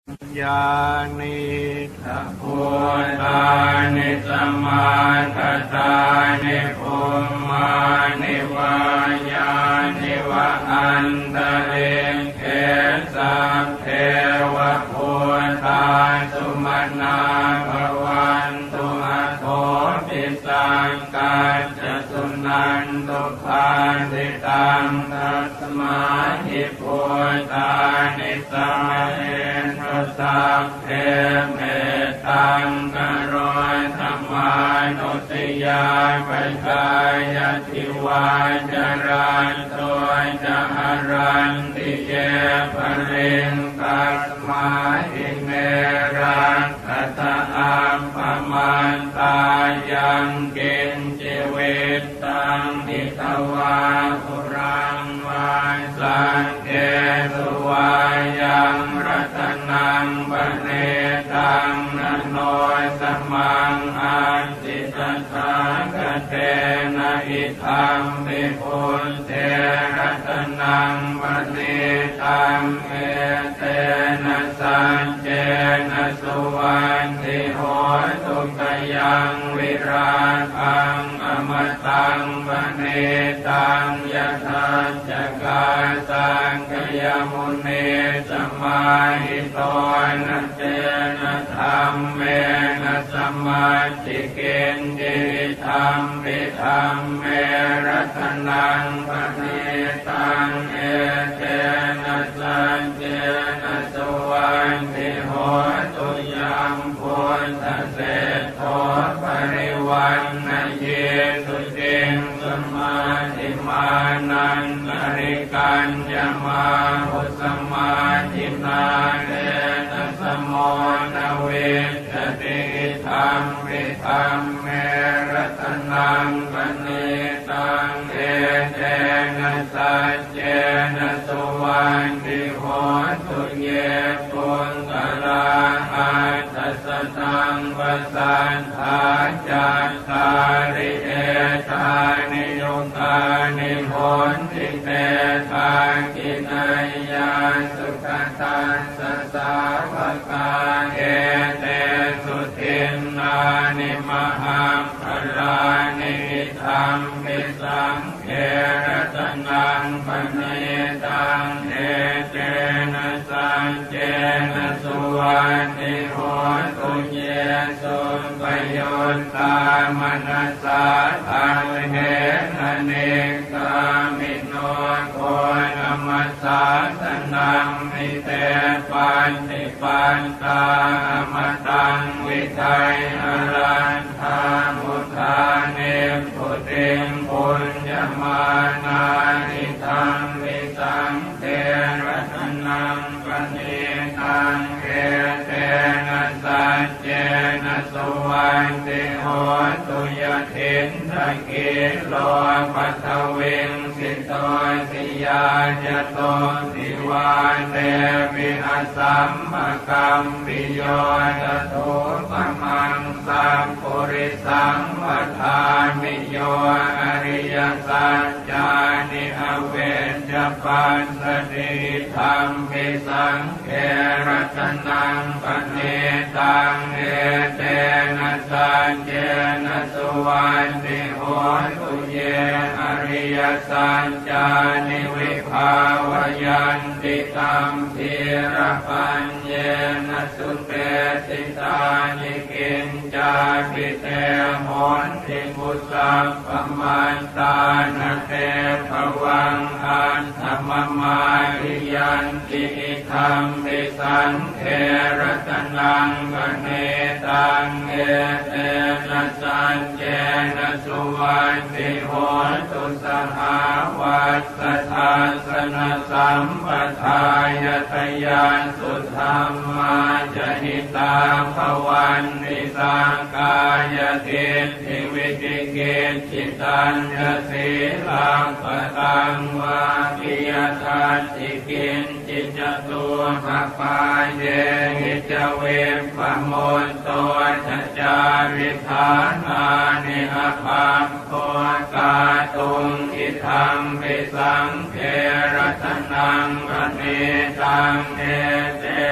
ญาณิสัพพุทธานิสัมมาทัฏฐานิภูมานิวายานิวะอันตริเขสัพเพวะพุทธาสุมาณาภวันตุอะโทปิสังกัจจสุนันตุภาสิตังตัสมาหิพุทธานิสัมมาเนสัพเพเมตตังกโรธัมมานุติยาปัจจายติวาจารันโตจะหารันติเยปริงกัสมาหิเมรังคัตอัมปมันตายังกินจิวิตตังนิตวาภุรังวาสังเกตุวายังรัตนังปเนตังนโนสมังอันติตัสสะกเตนะอิทัมปิปุณเตรัตนังปเนตังเอเตนะสัจเจนะสุวันติโหตุกยังวิราคังอมตังปเนตังยถาจักกาสังกยมุนีสมาหิโตนะเจนะธรรมเมนะสมาธิเกณฑ์ดิธรรมปิธรรมเมรัตนังปเนตังเอเตนะสัจเจนะสุวันติโหตุยัมพุทธเศรษโธปริวันนะเยสุติงสมาธิมานันตริกัญญมาหุสมาธินาเรนะสมโมนะเวชติธรรมปิธรรมเมรัตนังปเนตังเอเตนะสัจเจนะสุวันติโหตุเยปุญกลาอัตถัสสะตังวสันทาจัตตาริเอตานิโยกานิโหนติเตทากินัยยาสุขตัสสะสาวกาเอเตสุทินนานิมหังพลานิธรรมปิสังเขรัตนังปเนตังเอเตนะสัจเจนะสุวันติโหตุเยสุปโยตามนัสสะทังเหนะเนกามิโนโคนะมัสสะสนังมิเตปันติปันตามมตังวิทัยอรันทามุทาเนปุติงปุญญมานานิธังวิสังเทรัตนังปเนตังเอเตนะสัจเจนะสุวันติโหตุยถินทะเกโลปัทวิงสิโตสิยาญโตสิวาเตวิอัสสัมภกัมปิโยตโตปมังสัมปุริสังวัฏามิโยอริยสัจจานิอเวจปัสสติธรรมปิสังเขรัตนังปเนตังเอเตนะสัจเจนะสุวันติโหตุเยอริยสัจจานิวิภาวยันติตัมพีระปัญเยนะสุเตติตานิกินจาปิเตโหนติมุสัพพมันตานะเตภวังอันธรรมมาริยันติธรรมปิสังเขรัตนังปเนตังเอเตนะสัจเจนะสุวันติโหตุสหาวัสสะทัสสนะสัมปทายตยานสุธรรมาจหิตาภวันติสังกายทิฏฐิวิจิกิจจิตัญญสีลังปตังวากิยทัตติกินจิจตัวภปาเยหิจเวปโมนโตจัจจาริธานานิอภาพโคกาตุงอิทัมปิสังเขรัตนังปเนตังเอเตนะ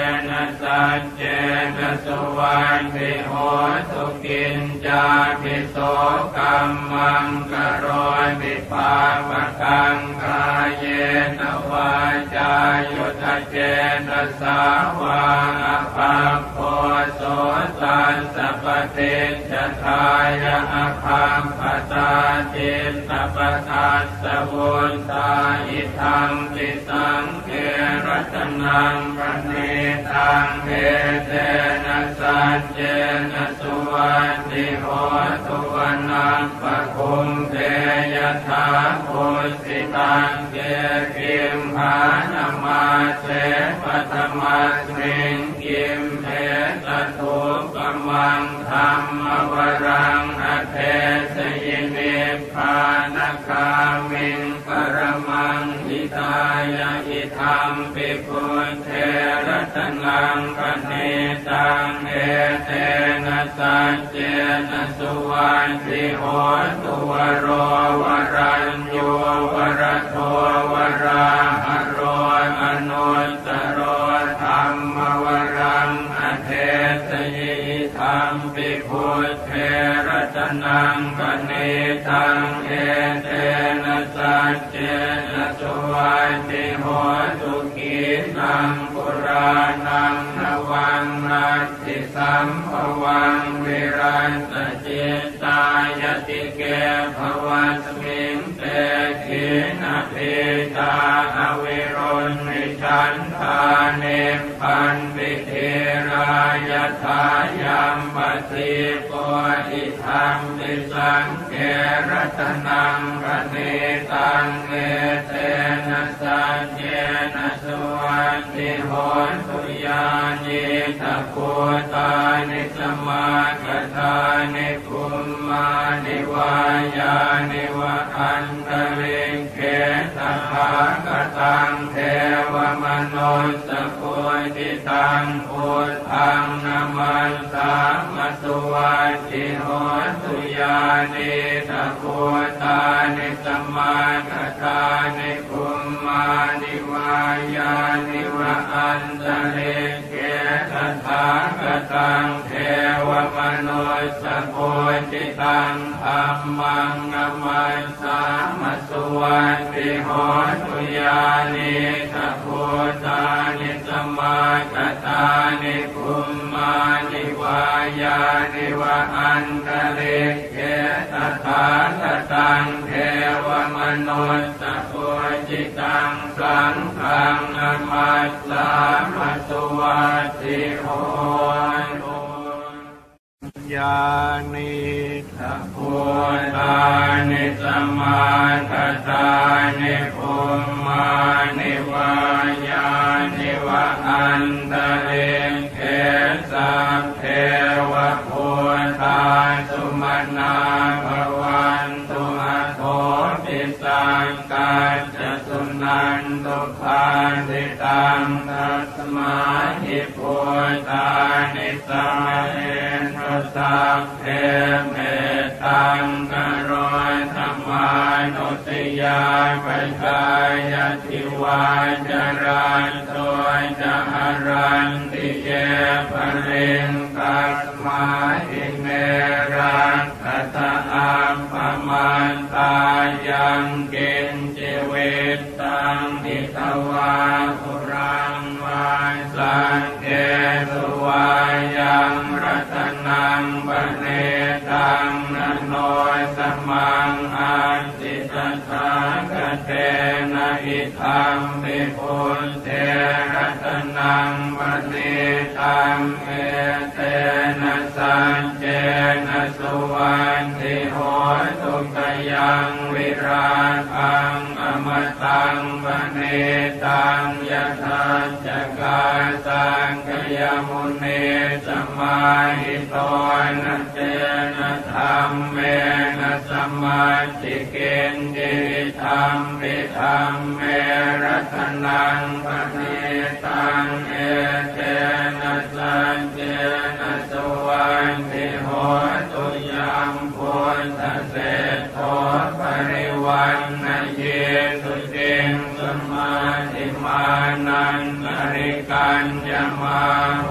นะสัจเจนะสุวันติโหตุกินจาภิโสกัมมังกโรติปาปะกังกายเยนะวาจายุทธเจนะสาวาอภาโพโสตัสสะปะเตชะทายะอภาปตาจิตตปทัสสะวุนตาอิทัมปิสังเขรัตนังปณิตังเอเตนะสัจเจนะสุวันติโหตุวันนังปะคุมเทยถาภูสิตังเกกิมภานามาเสปัตมัสมิงกิมเทตตุปมังธรรมวรังอเทสยินิพพานคามิงปรมังหิตายะอิธัมปิพุทเทรัตนังปณิตังเอเตนะสัจเจนะสุวันติโหตุวโรวรัญโยวรโทวราหะโรอนุตตโรธัมมวรังอเทสยิธัมปิพุทเทรัตนังปณิตังเอเตนะสัจเจนะสุวันติโหตุกินังปุรานังนวังนัตติสัมภวังวิรันตจิตตายติเกภวัสมิงเตขินะภิตาอวิรุณมิฉันทาเนพันปิเทรายทายัมปติโกอิธัมปิสังเขรัตนังปณิตังเอเตนะสัจเจนะสุวันติโหตุญาณิทัพพุตานิสมาคทานิคุมมานิวายานิวะอันตริงเขตภากตังเทวมนุสสะโพธิตังพุทธังนะมันสามัสสุวันติโหตุญาณิทัพพุตานิสมาคทานิคุมมานิวายานิวะอันตริงเขตภากตังเทวมนุสสะโพธิตังธัมมังนะมันสามัสสุวันติโหตุญาณิทัพพุตานิสมาคทานิคุมมานิวายานิวะอันตริงเขตภากตังเทวมนุสสะโพธิตังสังฆังนะมัสสามัสสุวันติโหตุญาณิทัพพุตานิสมาคทานิคุมมานิวายานิวะอันตริงเขสัพเทวพุทธาสุมนาภวันตุอโทปิสังกัจจสุนันตุภาสิตังตัสมาหิพุทธานิสัมเณรสัพเพเมตังกโรธรรมานุติยาปัจจายติวาจารันโตจะหรันติเยปริงกัสมาหิเนรังคัตอัมปมันตายังกินจิวิตตังนิตวาภุรังวาสังเกตุวายังรัตนังปณิตังนะโนสมังอันติตถาคเตนะอิธัมปิพุทเทรัตนังปณิตังเอเตนะสัจเจนะสุวันติโหตุกยังวิราคังอมตังปณิตังยถาจักกาสังคยมุนีสมาหิโตนะเจนะธัมเมนะสมาธิเกณฑ์ดิธัมปิธัมเมรัตนังปณิตังเอเตนะสัจเจนะสุวันติโหตุยังพุทธเศรษฐโตปริวันนะเยสุติงสมาธิมานันอริกัญญมา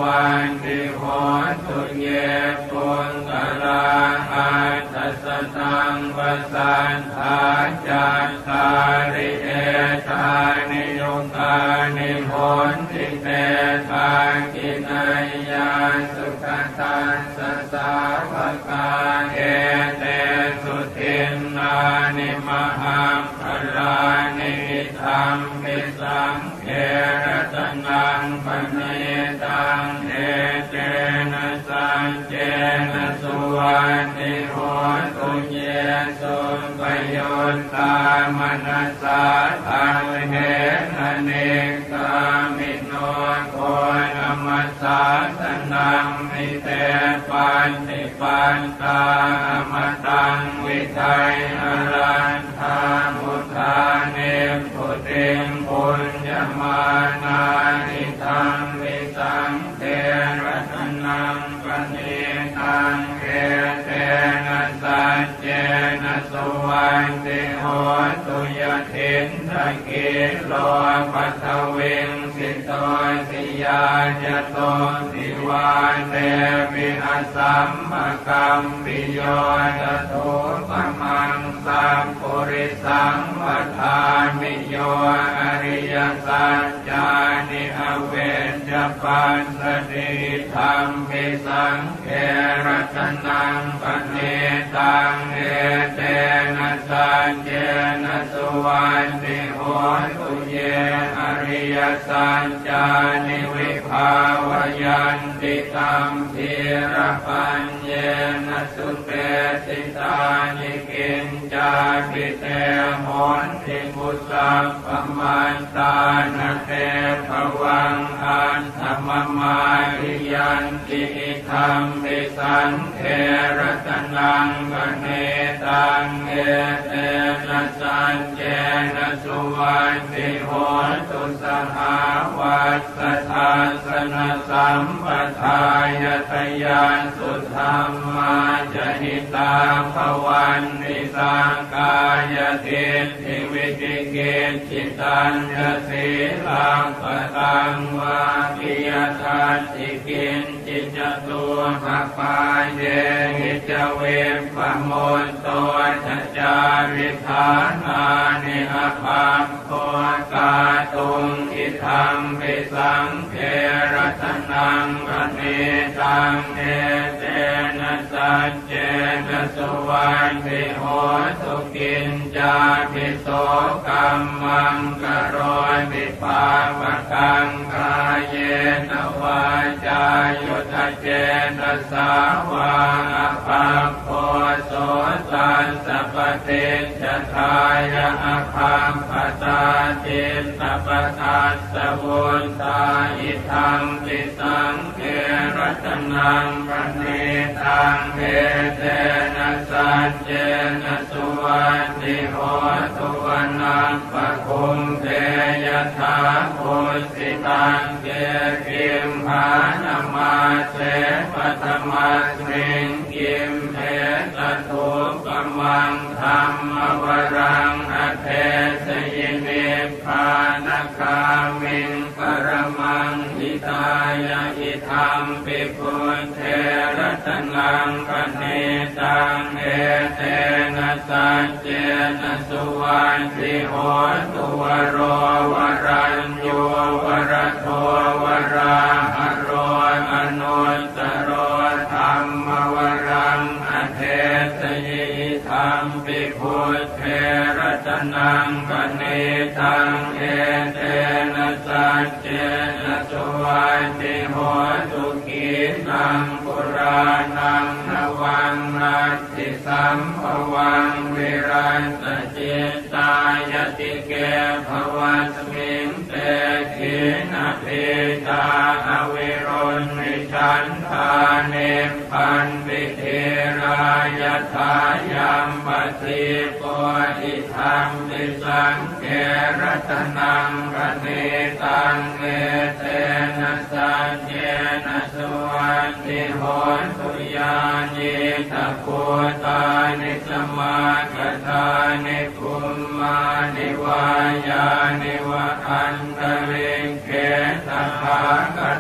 วันติโหตุเยปุงกลาอาทัสตังวสันทาจัตตาริเอตานิโยกานิโหติเตทากินัยยาสุขตัสสะสาวกาเอเตสุทินนานิมหังพลานิธรรมมิสังเขรัตนังปณิตังเอเจนะสัจเจนะสุวันติโหตุเยสุปโยตามนัสสะทังเหนะเนกามิโนโกนัมมัสสะสนังมิเตปันติปันตามตังวิทัยอรันทามุทาเนปุติงปุญญมานานิธังวิสังเทรัตนังปณิตังเอเตนะสัจเจนะสุวันติโหตุยทินทกิโลปัทวิงสิโตสิยาจโตสิวาเตวิหัสสัมภกัมปิโยตโตปมังสัมปุริสังวัฏามิโยอริยสัจจานิอเวจปัสสติธรรมปิสังเขรัตนังปณิตังเอเตนะสัจเจนะสุวันติโหตุเยอริยสัจจานิวิภาวยันติตัมธีรปัญเยนะสุเปติตานิกินจาปิเตโหนติมุสัพพมันตานะเตภวังอันธรรมมาริยันติธรรมปิสังเขรัตนังปณิตังเอเตนะสัจเจนะสุวันติโหตุสหาวัสสะทัสสนะสัมปทายตยานสุธรรมาจหิตาภวันติสังกายทิฏฐิวิจิกิจจิตัญญสีลังปตังวาปิยทัสสิกินจิจตุภปาเยหิจเวปโมตโตชัจจาริธานานิอภาโคกาตุงอิธัมปิสังเขรัตนังปณิตังเอเตนะสัจเจนะสุวันติโหตุกินจาปิโสกัมมังกโรติปาปะกังกายเยนวาจายุทธเจนะสาวาอภาโคโสตัสสะปะเตจทายะอภาปตาจิตตปทัสสะวุนตาอิธัมปิสังเขรัตนังปณิตังเอเตนะสัจเจนะสุวันติโหตุวันนังปะคุมเทยถาภูสิตังเกกิมภานามาเสปัตมัสมิงกิมเทตตุปมังธรรมวรังอเทสยินิพพานคามิงปรมังหิตายะอิธัมปิปุญเทรัตนังปณิตังเอเตนะสัจเจนะสุวันติโหตุวโรวรัญโยวรโทวราหะโรอนุตตโรธัมมวรังอเทสยิธัมปิพุทเทรัตนังปณิตังเอเตนะสัจเจนะสุวันติโหตุกินังปุรานังนวังนัตติสัมภวังวิรันตจิตตายติเกภวัสมิงเตขินะภิตาอวิรุณวิชันธาเนปันปิเทรายทายัมปติโกอิธัมปิสังเขรัตนังปณิตังเอเตนะสัจเจนะสุวันติโหตุยานิตะโกตานิสมาคทานิภูมานิวายานิวะอันตริเกตถาคตัง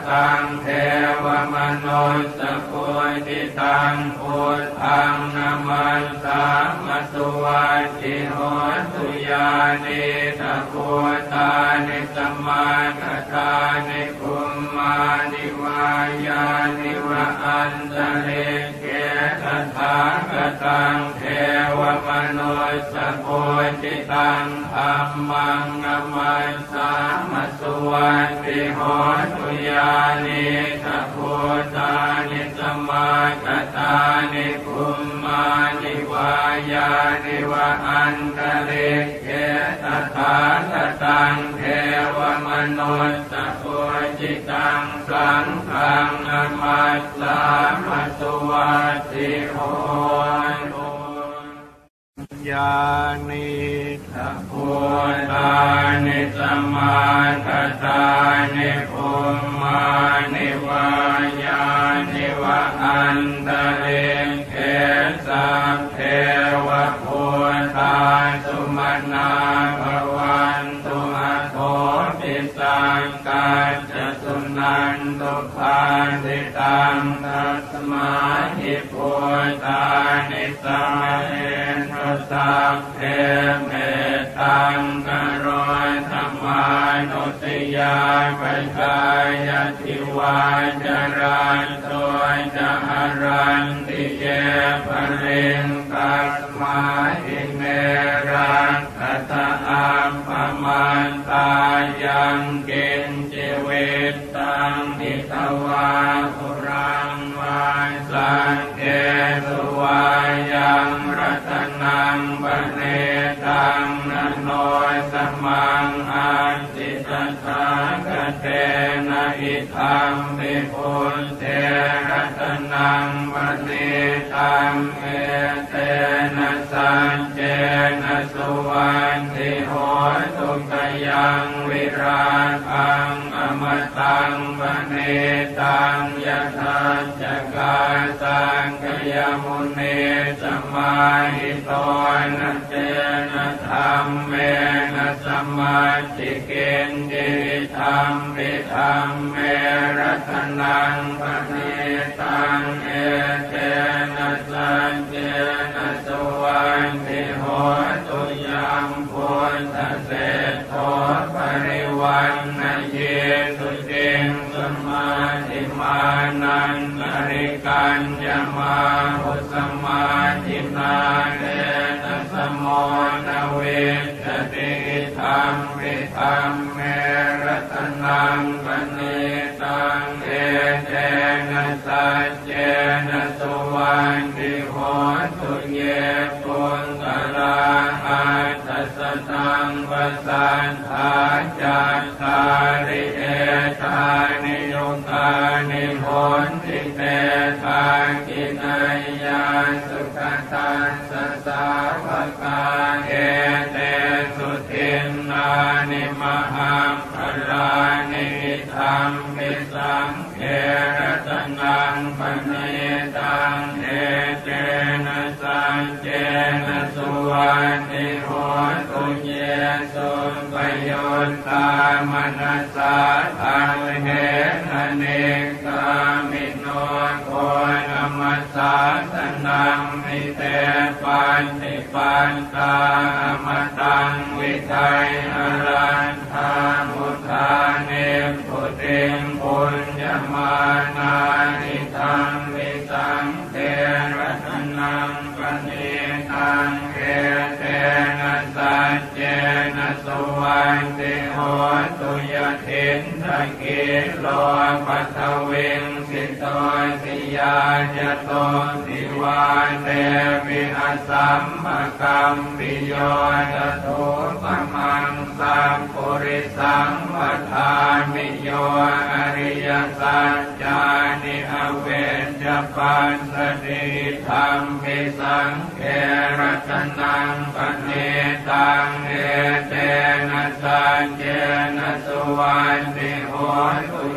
งเทวมนุสสปุติตังพุทธังนามัสสามัสสวัสดิโหตุยานิสัพพุตานิสัมมากัตตานิภูมิมานิวายานิวะอันตะเลเกตถาคตังเทวมนุสสปุติตังธัมมังนามัสสามัสสวัสดิโหตุยานิสัพพุตานิสัมมากัตตานิภูมิมานิวายานิวะอันตะเลเกตถาคตังเทวมนุสสปุติตังสังฆังนามัสสามัสสวัสดิโหตุยานิสัพพุตานิสัมมากัตตานิภูมิมานิวายานิวะอันตะเลเกสัพเพวะพุทธาสุมาณาภวันตุอะโทปิสังกัจจสุนันตุภาสิตังตัสมาหิพุทธานิสัมเณรสัพเพเมตังกโรธัมมานุติยาปัจจายติวาจารันโตจะหารันติเยปริงกัสมาหิเมรังคัตอัมปมันตายังกินจิวิตตังทิตวาภุรังวาสังเกตุวายังรัตนังปเนตังนะโนสมังอาจิตตากเตนะอิทัมปิปุณเทรัตนังปเนตังเอเตนะสัจเจนะสุวันติโหตุกยังวิราคังอมตังปเนตังยถาจักาสังคยมุนีสมาหิโตนะเจนะธรรมเมนะสมาธิเกณฑ์ดิธรรมปิธรรมเมรัตนังปเนตังเอเตนะสัจเจนะสุวันติโหตุยัมพุทธเศรษโธปริวันนะเยสุติงสมาธิมานันตริกัญญมาหุสมาธินาเตนะสมโมนะเวทติธรรมปิธรรมเมรัตนังปเนตังเอเตนะสัจเจนะสุวันติโหตุเยปุญกลาหัตสตังวสันทาจัตตาริเอตานิโยตานิโหนติเตทากินัยยาสุขตัสสะสาวกาเอเตสุทินนานิมหังพลานิธรรมมิสังเขรัตนังปเนตังเอเตนะสัจเจนะสุวันติโหตุเยสุปโยตามนัสสะทังเหนะเนกามิโนโกนัมมัสสะสนังมิเตปันติปันตาอมตังวิทัยอรันทามุทาเนปุติงปุญญมานานิทังวิสังเทรัตนังปเนตังเอเตนะสัจเจนะสุวันติโหตุยถินทกิโลปัทวิงสิโตสิยาจโตสิวาเตวิหัสสัมภกัมปิโยจโตปมังสัมปุริสังวัฏฐามิโยอริยสัจจานิอเวจปัสสติธรรมปิสังเขรัตนังปเนตังเอเตนะสัจเจนะสุวันติโหตุ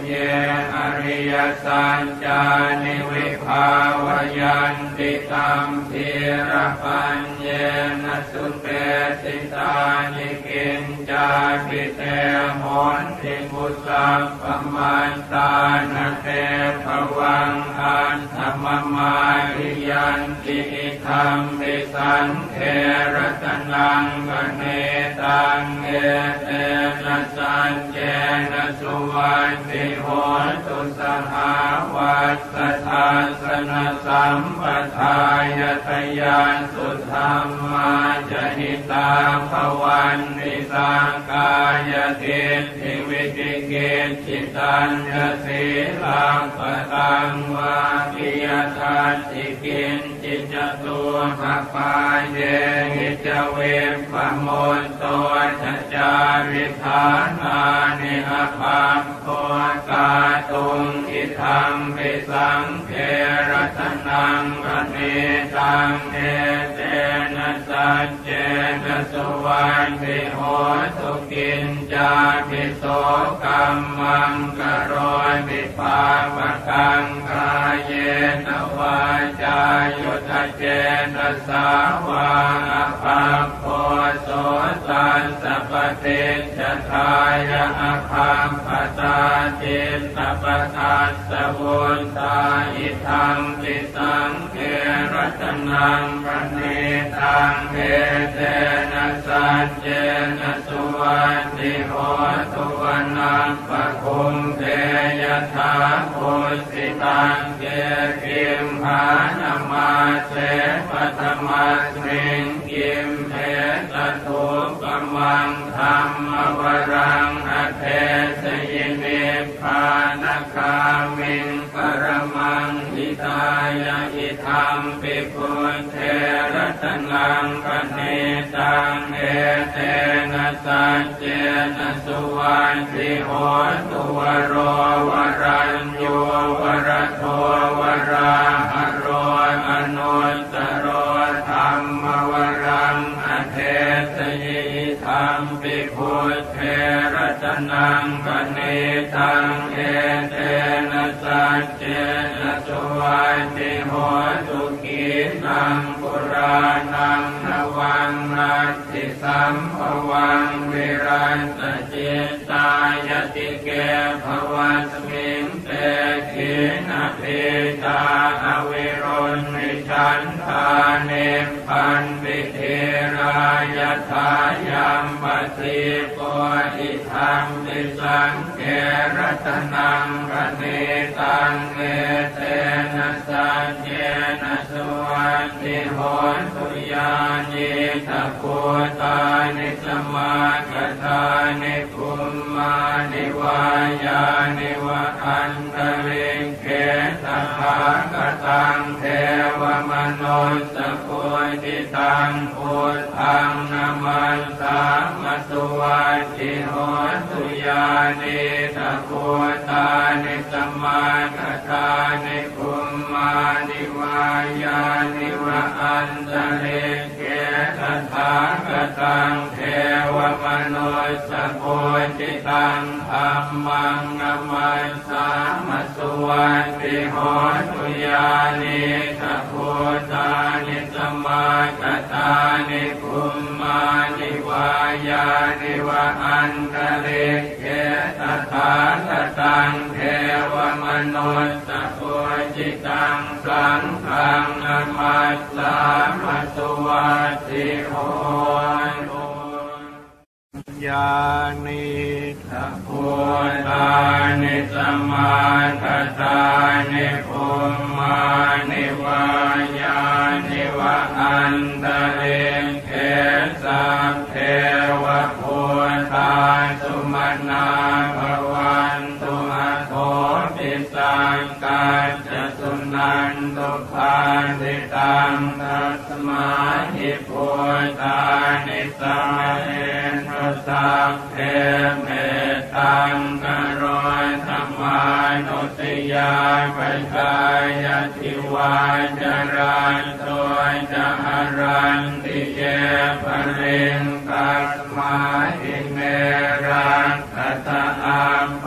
เยอริยสัจจานิวิภาวยันติตัมพีระปัญเยนะสุเปติตานิกินจาปิเตโหนติปุสัพพมันตานะเตภวังอันธรรมมาริยันติธรรมปิสันเทระตนังกเนตังเอเตนะสัจเจนะสุวันติโหตุสหาวัสสะทาสนะสัมปทายทยานสุธรรมาจหิตาภวันติสังกายทิฏฐิวิจิกิจฉิตัญญสีลังปตังวาปิยทัสสิกินจิจตุภปาเยหิจเวปโมนโตชัจจาริธานานิอภาโคกาตุงอิทัมปิสังเขรัตนังกเนตังเอเตนะสัจเจนะสุวันติโหตุกินจาปิโสกัมมังกโรติปาปะกังกายเยนวาจายุทธเจนะสาวาอภาโพโสตัสสะปะเตชะทายะอภาปตาจิตตปทัสสะวุนตาอิทัมปิสังเขรัตนังปเนตังเอเตนะสัจเจนะสุวันติโหตุวันนังปะคุมเทยถาภูสิตังเกกิมหานามาเสปัตมัสมิงกิมเทตตุปมังธรรมวรังอเทสยินิพพานคามิงปรมังหิตายะอิทัมปิพุทเทระตนังกเนตังเอเตนะสัจเจนะสุวันติโหตุวโรวรัญโยวรโทวราหโรอนุตตโรธรรมวรังอเทสยิธัมปิพุทเทระตนังกเนตังเอเตนะสัจเจนะสุวันติโหตุกินังปุรานังนวังนัตติสัมภวังวิรันตจิตตายติเกภวัสมิงเตขินะปิตาอวิรุณนิชันทาเนพันปิเทรายทายัมปติโกอิทัมปิสังเขรัตนังกเนตังเอเตนะสัจเจนะสุวันติโหตุญาณิตะโกตานิสมาคทานิภูมานิวายานิวะอันตริเกตถาคตังเทวมนุสสะโพธิตังพุทธังนะมันสามัสสุวันติโหตุญาณิตะโกตานิสมาคทานิภูมานิวายานิวะอันตริเกตถาคตังเทวมนุสสะโพธิตังธัมมังนะมันสามัสสุวันติโหตุญาณิตะโกตานิสมาคทานิภูมานิวายานิวะอันตริเกตถาคตังเทวมนุสสะโพธิตังสังฆังนะมัสสามัสสุวันติโหตุญาณิตะโกตานิสมาคทานิภูมานิวายานิวะอันตริเกสัพเพวะโพธาสุมนาภวันตุอโทปิสังกัจจสุนันตุภาสิตังตัสมาหิพุทธานิสัมเณรสัพเพเมตังกโรธรรมานุติยาปัจจายติวาจารันโตจะหรันติเยปริงกัสมาหิเมรังกัตตะอัมปมา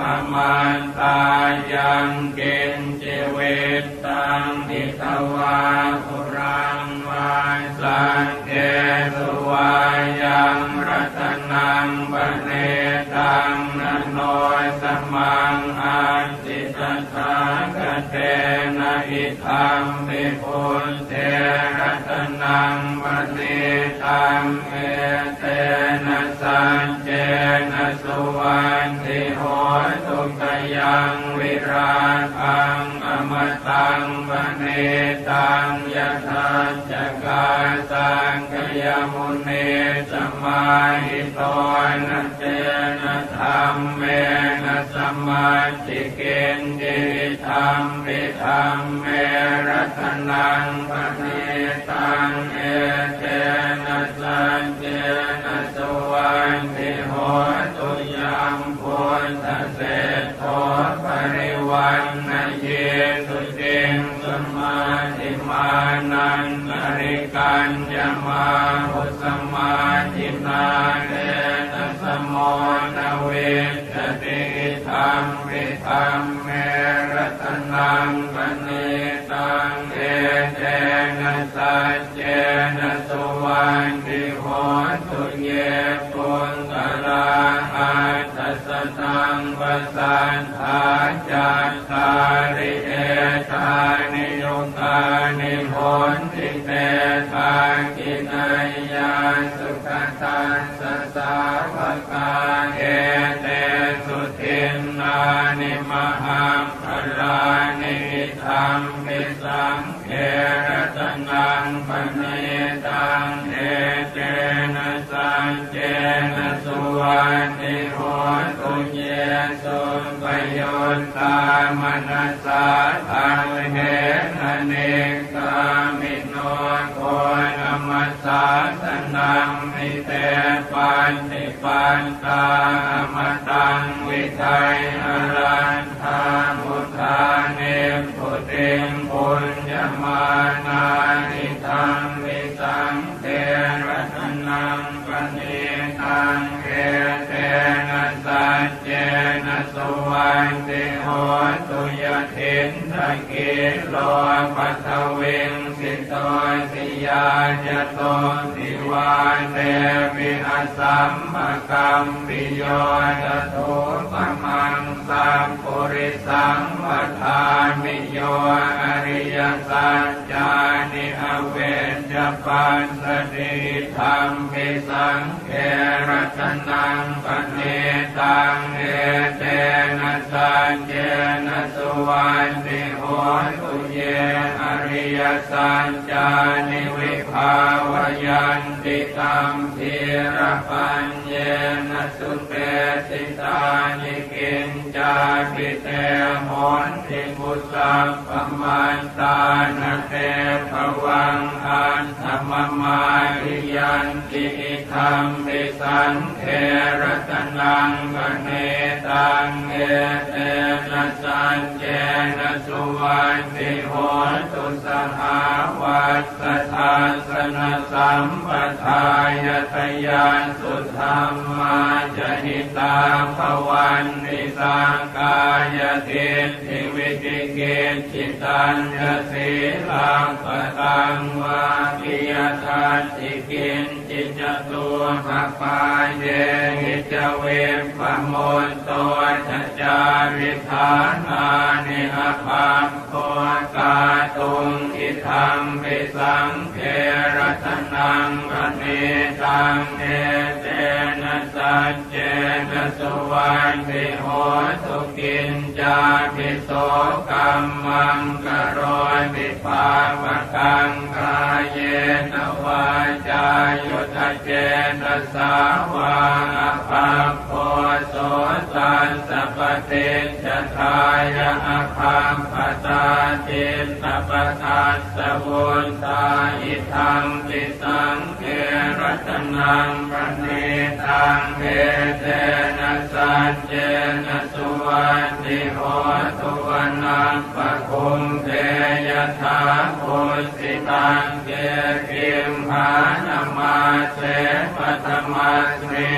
นตายังกินชีวิตตังทิตวาปุรังวาสังเกสุวายังรัตนังปเนตังนโนสมังอันติสัทธากเตนะอิทัมปิปุณเทรัตนังปเนตังเอเตนะสัจเจนะสุวันติโหตุกยังวิราคังอมตังปเนตังยะถาจักขาสังคยมุนีสมาหิโตนะเตนะธัมเมนะสัมมาทิเกณจิธัมปิธัมเมรัตนังปเนตังเอเตนะสัจเจนะสุวันติโหตุยังพุทธเศธโธปริวันนะเยสุติงสมาธิมานันอริกัญญมาหุสมาธินาเตนะสมโมนะเวทติธัมปิธัมเมรัตนังปเนตังเอเตนะสัจเจนะสุวันติโหตุเยปุญกลาอัตถสัตตังปัสสันทาจัตตาริเอธานิโยกานิโหนติเตทากินัยยาสุขตัสสะสาวกาเอเตสุทินนานิมหังพลานิธัมปิสังเขรัตนังปเนตังเอเตนะสัจเจนะสุวันติโหตุเยสุปโยตามนัสสะทังเหนะเนกามิโนโคอมัสสะสนังมิเตปันติปันตาอมตังวิทัยอรันทามุทาเนปุติงปุญญมานานิธัมมิสังเทรัตนังปเนตังเอเตนะสัจเจนะสุวันติโหตุยทินทกิโลปัทวิงสิโตสิยาจโตสิวาเตปิอสัมภกัมปิโยจโตปมังสัมปุริสังวัฏามิโยอริยสัจจานิอเวจปัสสติธัมปิสังเขรัตนังปเนตังเอเตนะสัจเจนะสุวันติโหตุเยอริยสัจจานิวิภาวยันติตัมพีระปัญเยนะสุเปติตานิกินจาปิเตโหนติบุสัพพมันตานะเตภวังอันธรรมมาริยันติธัมปิสังเขรัตนังปเนตังเอเตนะสัจเจนะสุวันติโหตุสหาวัสสะทัสสนะสัมปทายตยานสุธรรมาจหิตาภวันติสังกายทิฏฐิวิจิกิจฉิตัญญสีลังปตังวากิยทัสสิกินจิจตุภปาเยหิจเวปโมนโตทัจจาริธานานิอภัมโคกาตุงอิธัมปิสังเขรัตนังปเนตังเอเตนะสัจเจนะสุวันติโหตุกินจาปิโสกัมมังกโรติปาวกังกายเยนวาจายุทธเจนะสาวาอภาโพโสตัสสะปะเตจทายะอภามปตาติตปะทัสสะวุนตาอิธัมปิสังเขรัตนังปเนตังเอเตนะสัจเจนะสุวันติโหตุวันนังปะคุมเทยถาปุสิตังเกคิมหานามาเสปตมัสมิงกิ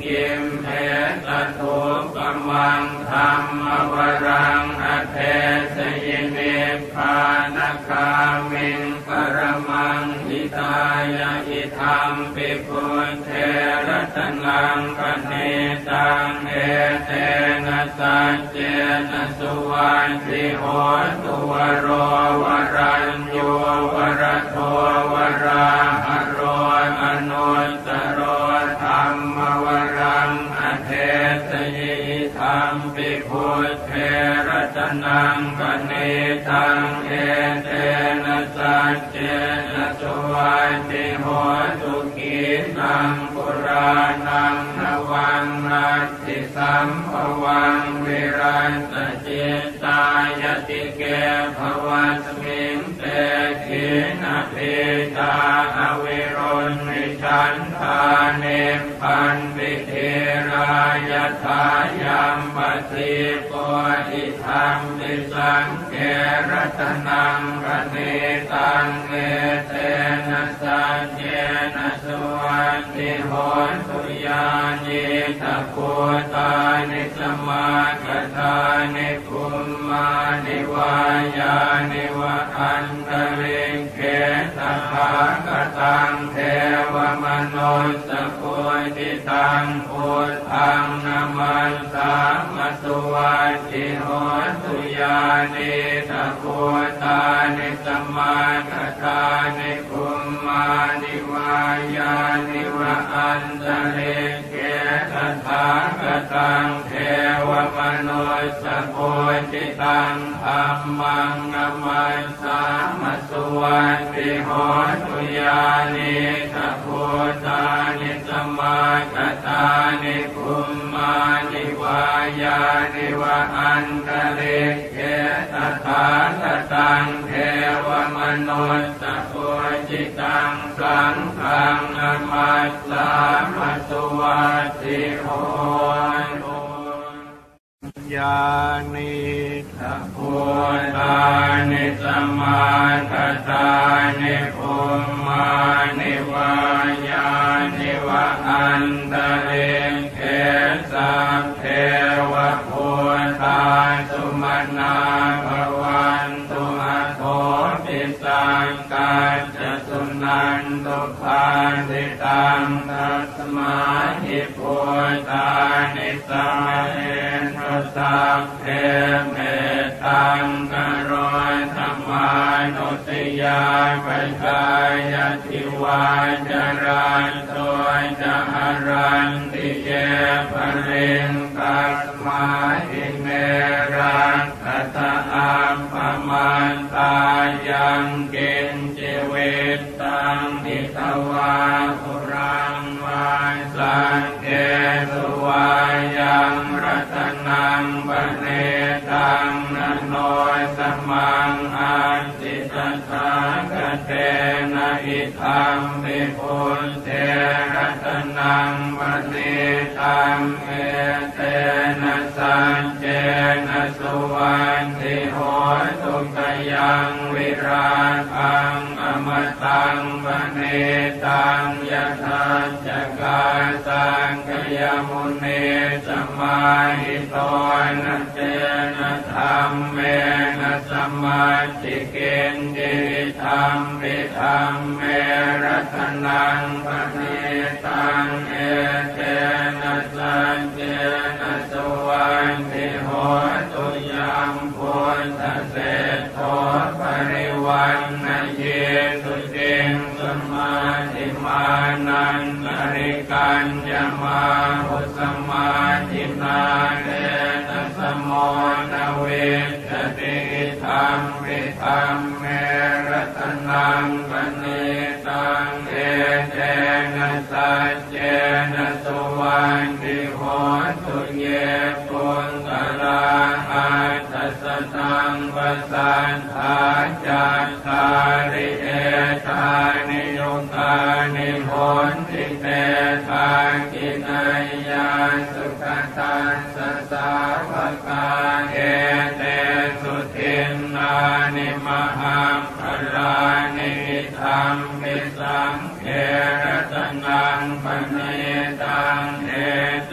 กิมเทตทุกขมังธรรมวรังอเทสยินิพพานคามิงปรมังหิตายะอิธัมปิพุทเทระตนังปณิตังเอเตนะสัจเจนะสุวันติโหตุวโรวรัญโยวรโทวราหโรอนุตตโรธัมมวรังอเทสยิธัมปิพุทเทระตนังปณิตังเอเตนะสัจเจนะสุวันติโหตุกินังปุรานังนวังนัตติสัมภวังวิรันตจิตตายติเกภวัสมิงเตขินะเพตาอวิรุณมิชันธาเนปันปิเทรายทายัมปติโกอิธัมปิสังเกรัตนังปณิตังเอเตนะสัจเจนะสุวันติโหตุยานิตะโกตานิสมาคตานิภูมานิวายานิวะอันตริเกตถาคตังเทวมนุสสโกติตังพุทธังนะมัสสามัสสวัสดิโหตุยานิตะโกตานิสมาคตานิภูมานิวายานิวะอันตริเกตถาคตังเทวมนุสสโกติตังธัมมังนะมัสสามัสสวัสดิโหตุยานิตะโกตานิสมาคตานิภูมานิวายานิวะอันตริเกตถาคตังเทวมนุสสโกติตังสังฆังนะมัสสามัสสวัสดิโหตุยานิตะโกตานิสมาคตานิภูมานิวายานิวะอันตริเกสัพเพวะพุทธาสุมาณาภวันตุอะโทปิสังกัจจสุนันตุภาสิตังตัสมาหิพุทธานิสัมเณรสัพเพเมตตังกโรธรรมานุสยาปัจจายติวาจารันโตจะหรันติเยปริงกัสมาหิเมรังกัตอัมปมันตายังกินจิวิตตังนิทวาภุรังวาสังเกสุวายังรัตนังปณิตังนะโนสมังอันติตัสสะกเตนะอิธัมปิพุทเทระตนังปณิตังเอเตนะสัจเจนะสุวันติโหตุกยังวิราคังอมตังปณิตังยถาจักขาสังคยมุนีสมาหิโตนะเตนะธัมเมนะสัมมาทิเกณฑิธัมปิธัมเมรัตนังปณิตังเอเตนะสัจเจนะสุวันติโหตุยัมพุทธเศรษโธปริวันนะเยสุติงสมาธิมานันตริกัญญมาหุสมาธินาเตนะสมโมนะเวทติธัมปิธัมเมรัตนังปณิตังเอเตนะสัจเจนะสุวันติโหตุเยปุญกลาหัตถสตังปสันทาจัตตาริเอตานิโยตานิโหติเตทากินัยยาสุขตัสสะสาวกาเอเตสุทินนานิมหังพลานิธัมปิสังเขรตนังปณิตังเอเต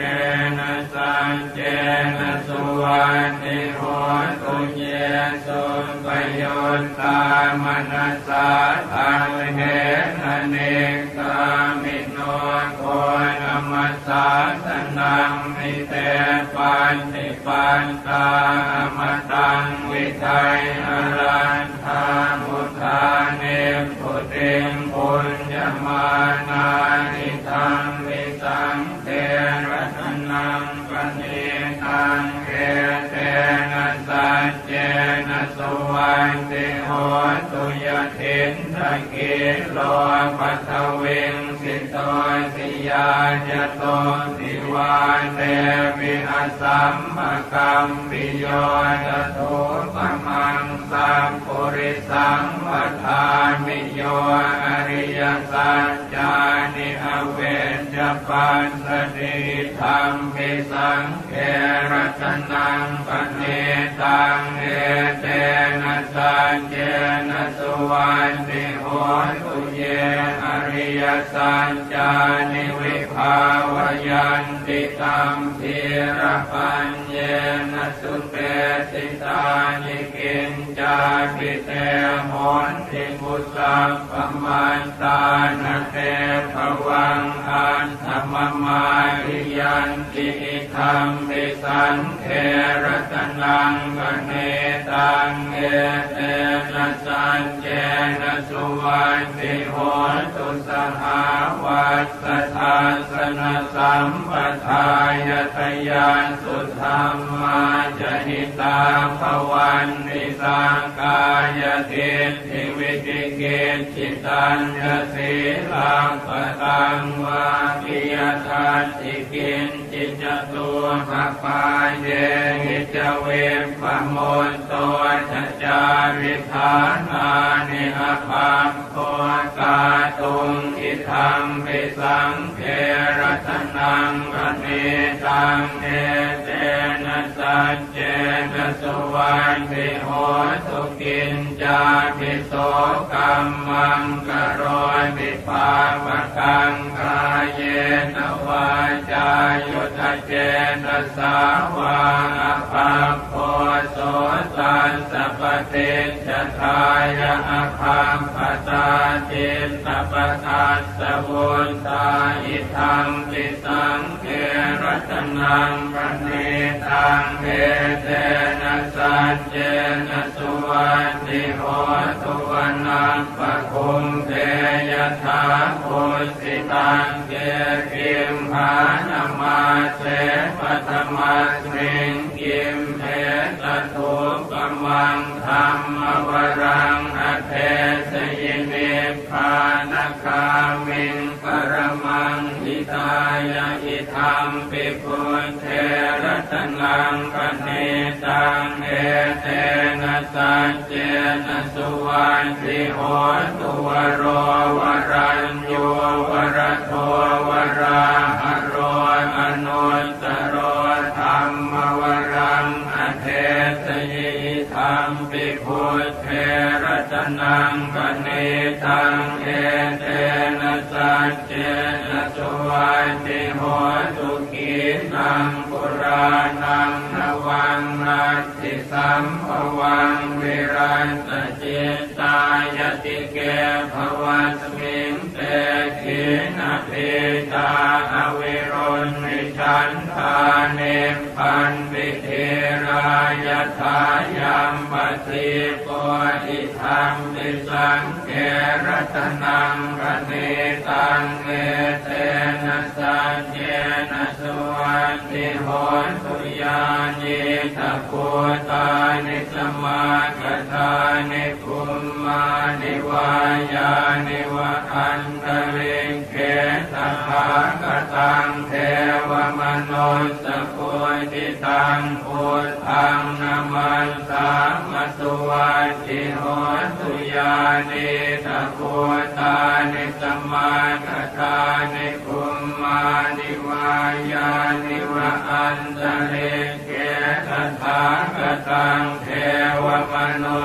วันติโหตุเยสุปโยตามนัสสะทังเหนะเนกามิโนโกนมัสสะสนังมิเตปันติปันตามตังวิทัยอรันทามุทาเนปุติงปุญญมานานิทังวิสังเทระนังปณิตังเกเตนะสัจเจนะสุวันติโหตุยทินทกิโลปัทวิงสิโตสิยาจโตสิวาเตวิอสัมภกัมปิโยจโตปมังสัมปุริสังวัฏามิโยอริยสัจจานิอเวจปัสสติธรรมปิสังเขรัตนังปณิตังเอเตนะสัจเจนะสุวันติโหตุเยอริยสัจจานิวิภาวยันติตัมพีระปัญเยนะสุเปติตานิกินจาปิเตโหนติปุสัพพมันตานะเตภวังอันธรรมมาริยันติธรรมปิสังเขรัตนังปณิตังเอเตนะสัจเจนะสุวันติโหตุสหาวัสสะทาสนะสัมปทายทยานสุธรรมาจหิตาภวันติสังกายทิฏฐิวิจิกิจฉิตัญญสีลังปตังวาปิยทัสสิกินจิจตุภปาเยหิจเวปโมนโตชจาริธานานิอภัมโคกาตุงอิทัมปิสังเขรัตนังปณิตังเอเตนะสัจเจนะสุวันติโหตุกินจาปิโสกัมมังกโรติภาวกังกายเยนวาจายุทธเจนะสาวาอภัมโคโสตัสสะปฏิจจทายะอภัมปตาจิตตปทัสสะวุนตาอิทังปิสังเขรัตนังปณิตังเอเตนะสัจเจนะสุวันติโหตุวันนังปะคุมเทยถาภูสิตังเกกิมหานามาเสปัตมัสมิงกิมเทตตุปมังธรรมวรังอเทสยินิพพานคามิงปรมังหิตายะอิธัมปิปุณเทระตนังปณิตังเอเตนะสัจเจนะสุวันติโหตุวโรวรัญโยวรโทวราหโรอนุตตโรธัมมวรังอเทสยิธัมปิพุทเทระตนังปณิตังเอเตนะสัจเจนะสุวันติโหตุกินังปุรานังนวังนัตติสัมภวังวิรันตจิตตายติเกภวัสมิงเตขินะภิตาอวิรุณมิฉันทาเนปันปิเทรายทายัมปติโกอิธัมปิสังเขรัตนังปณิตังเอเตนะสัจเจนะสุวันติโหตุยานิทัพพุตานิสมาคตานิภูมานิวายานิวะอันตริงเขตภาคตังเทวมนุสสปุติตังพุทธังนามันสามสุวันติโหตุยานิทัพพุตานิสมาคตานิภูมานิวายานิวะอันตริงเขตภาคตังเทวมนุส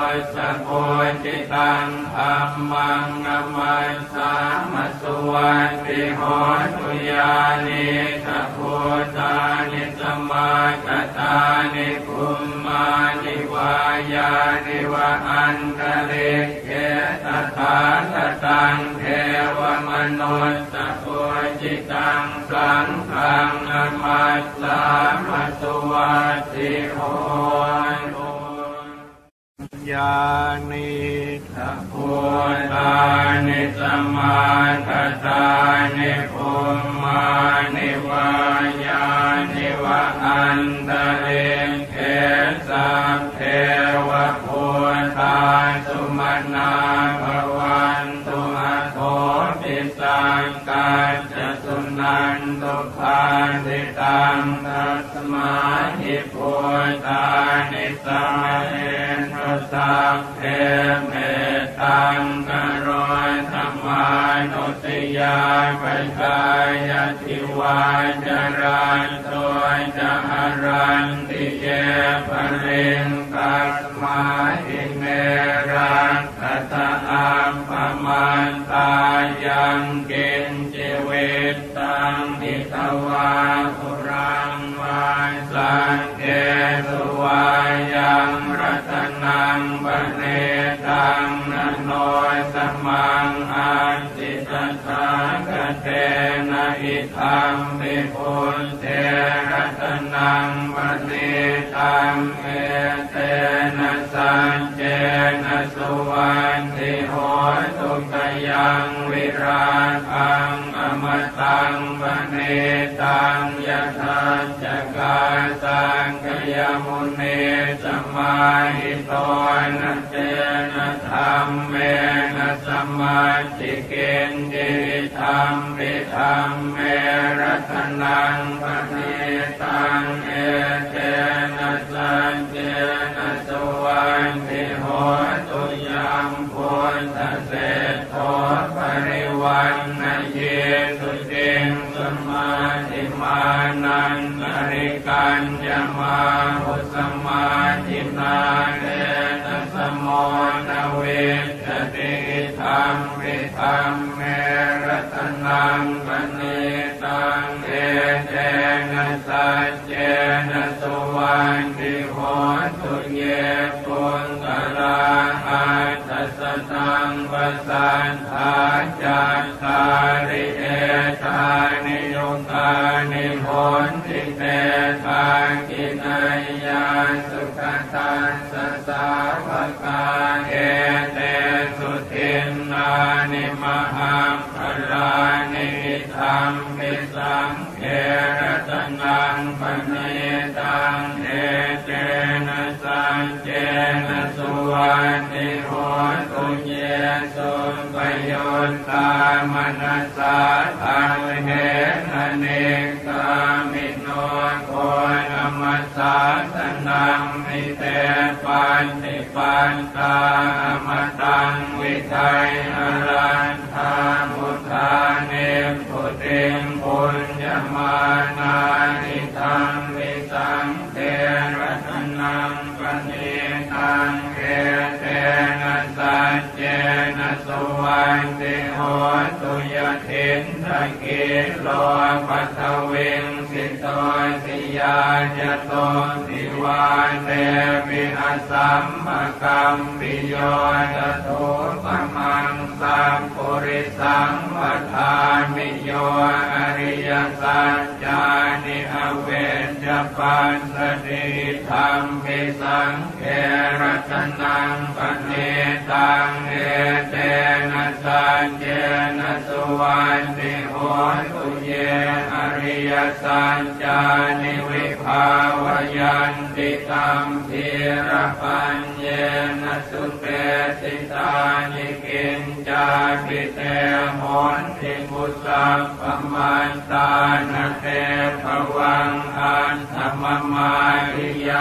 สะโพจิตังธัมมังนัมมัสสามัสสุวัตติโหตุยานิสัพพุทานิสัมมากัตตานิภูมิมานิวายานิวะอันตริเกตถาคตังเทวมนุสสะโพจิตังสังฆังนัมมัสสามัสสุวัตติโหตุยานิสัพพุทธานิสัมมากัตตานิภูมิมานิวายานิวะอันตริเกสัพเทวพุทธาสุมาณาภวันตุอะโถปิสังกัจจสุนันตุภาสิตังตัสมาหิพุทธานิสัมเณรสัพเพเมตังกโรธัมมานุติยาปัจจายติวาจารันโตจะหารันติเยปริงกัสมาหิเนรังคัตอัปปมันตายังกินจิวิตตังนิทวาภุรังวาสังเกตุวายังรัตนังปเนตังนโนสมังอันติสัสสะกเตนะอิทัมปิปุณเทรัตนังปเนตังเอเตนะสัจเจนะสุวันติโหตุกยังวิราคังอมตังปเนตังยถาจักขาสังคยมุนีสัมมาหิโตนะเจนะธัมเมนะสัมมาทิเกณฑ์ดิธัมปิธัมเมรัตนังปเนตังเอเตนะสัจเจนะสุวันติโหตุยัมพุทธเศรษโธปริวันนะเยสุติงสมาธิมานันอริกัญญมาหุสมาธินาเรนะสมโมนะเวชติธัมปิธัมเมรัตนังปเนตังเอเตนะสัจเจนะสุวันติโหตุเยปุญกลาหัตถสตังวสันทาจัตตาริเอตานิโยตานิโหนติเตทากินัยยาสุขตัสสะสาวกาเอเตสุทินนานิมหังพลานิธัมปิสังเขรัตนังปเนตังเอเตนะสัจเจนะสุวันติโหตุเยสุปโยตามนัสสะทังเหนะเนกามิโนโคนัมมัสสะสนังมิเตปันติปันตามตังวิทัยอรันทามุทาเนปุติงปุญญมานานิธัมปิสังเทรัตนังปเนตังเอเตนะสัจเจนะสุวันติโหตุยถินทกิโลปัทวิงสิโตสิยาจโตสิวาเตปิอสัมภกัมปิโยจโตปมังสัมปุริสังวัฏามิโยอริยสัจจานิอเวจปัสสติธัมปิสังเขรัตนังปเนตังเอเตนะสัจเจนะสุวันติโหตุเยอริยสัจจานิวิภาวยันติตัมพีระปัญเยนะสุเปติตานิกินจาปิเตโหนติมุสัพพมันตานะเตภวังอันธรรมมาริยันติ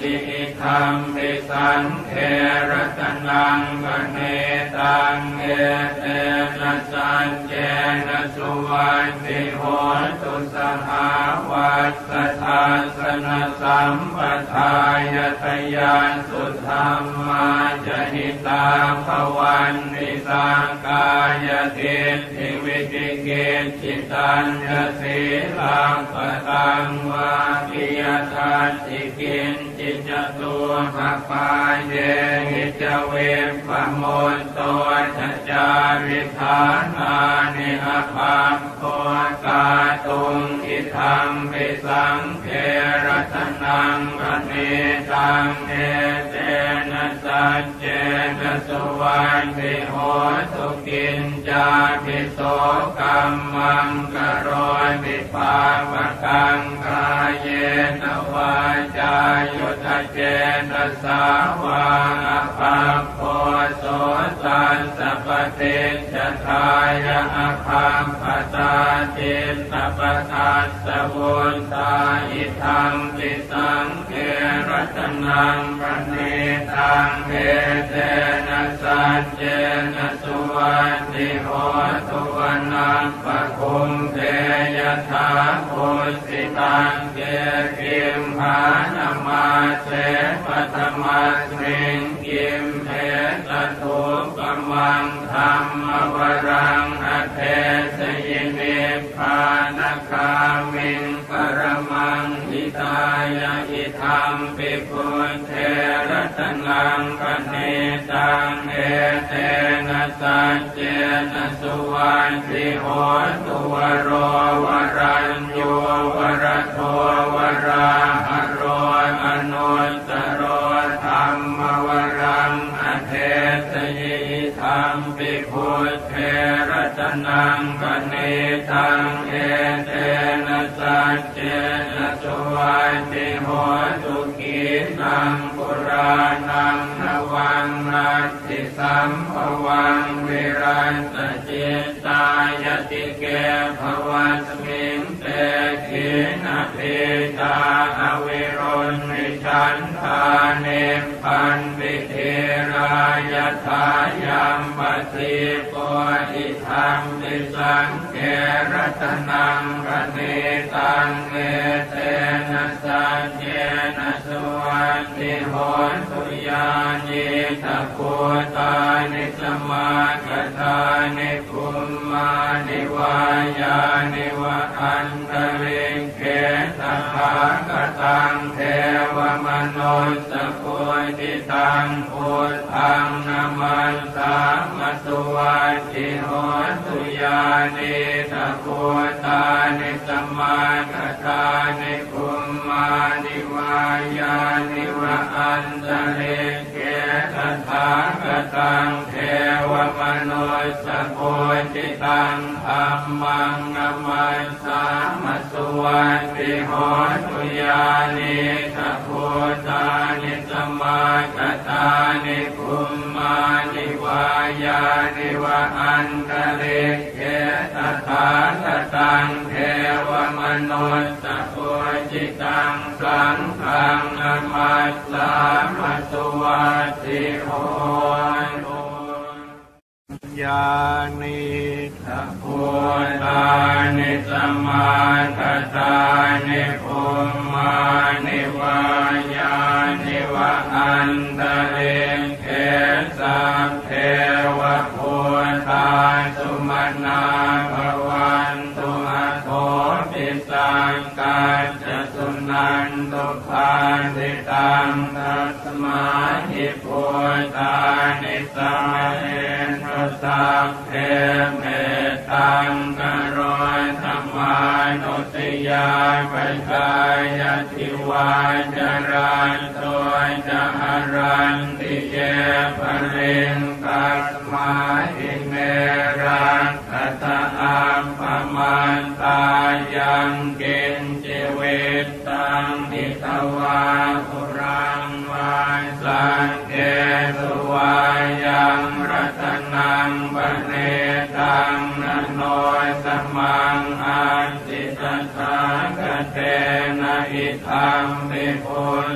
ติอิธัมปิสังเขรัตนังกเนตังเอเตนะสัจเจนะสุวัตติโหตุสหาวัสสะทัสสนะสัมปทายตยานสุธรรมาจหิตาภวันติสังกายทิฏฐิวิจิกิจฉิตัญญสีลังปตังวาปิยทัสสิกินจิจตุภปาเยหิจเวปโมตโตจัจจาริธานานิอภัพโคกาตุงอิธัมปิสังเขรัตนังกเนตังเอเตนะสัจเจนะสุวัตติโหตุกินจาภิโสกัมมังกโรติปาวกังกายเยนวาจายุทธเจนะสาวาภัพโคโสตัสสะปะเทจทายะอภัพปตาติตปะทัสสะวุตตาอิธัมปิสังเขรัตนังกเนตังเอเตนะสัจเจนะสุวัตติโหตุวันนังปะคุมเทยถาภูสิตังเกกิมหานามาเสปัตมัสมิงกิมเทตตุปมังธรรมวรังอเทสยินิพพานคามิงปรมังหิตายะอิธัมปิพุทเทรัตนังกเนตังเอเตนะสัจเจนะสุวัตติโหตุวโรวรัญโยวรโทวราหโรอนุตตโรธัมมวรังอเทสยิธัมปิพุทเทรัตนังกเนตังเอเตนะสัจเจนะสุวัตติโหตุกีนังปุรานังนวังนัตติสัมภวังวิรันตจิตตายติเกภวัสมิงเตขินะเพตาอวิรุณวิชันธาเนปันปิเทรายถายัมปติโกอิธัมปิสังเขรัตนังกเนตังเอเตนะสัจเจนะสุวัตติโหตุญาณิตะโกตานิสมาคตานิภูมานิวายานิวะอันตริเกตถาคตังเทวมนุสสโกติตังพุทธังนะมัสสามัสสวัตติโหตุญาณิตะโกตานิสมาคตานิภูมานิวายานิวะอันตริเกตถาคตังเทวมนุสสโกติตังธัมมังนะมัสสามัสสวัตติโหตุญาณิตะโกตานิสมาคตานิภูมานิวายานิวะอันตริเกตถาคตังเทวมนุสสโกติตังสังฆังนะมัสสามัสสวัตติโหตุญาณิตะโกตานิสมาคตานิภูมานิวายานิวะอันตริเกสัพเพวะพุทธาสุมาณาภวันตุอะโทปิสังกัจจสุนันตุภาสิตังตัสมาหิพุทธานิสัมเณรสัพเพเมตังกโรธัมมานุติยาปัจจายติวาจารันโตจะหรันติเยปริงกัสมาหิเมรังคัตอัมปมันตายังกินจิวิตตังนิตวาปุรังวาสังเกตุวายังรัตนังปเนตังนะโนสมังอันติตถาคเตนะอิธัมปิพุทเท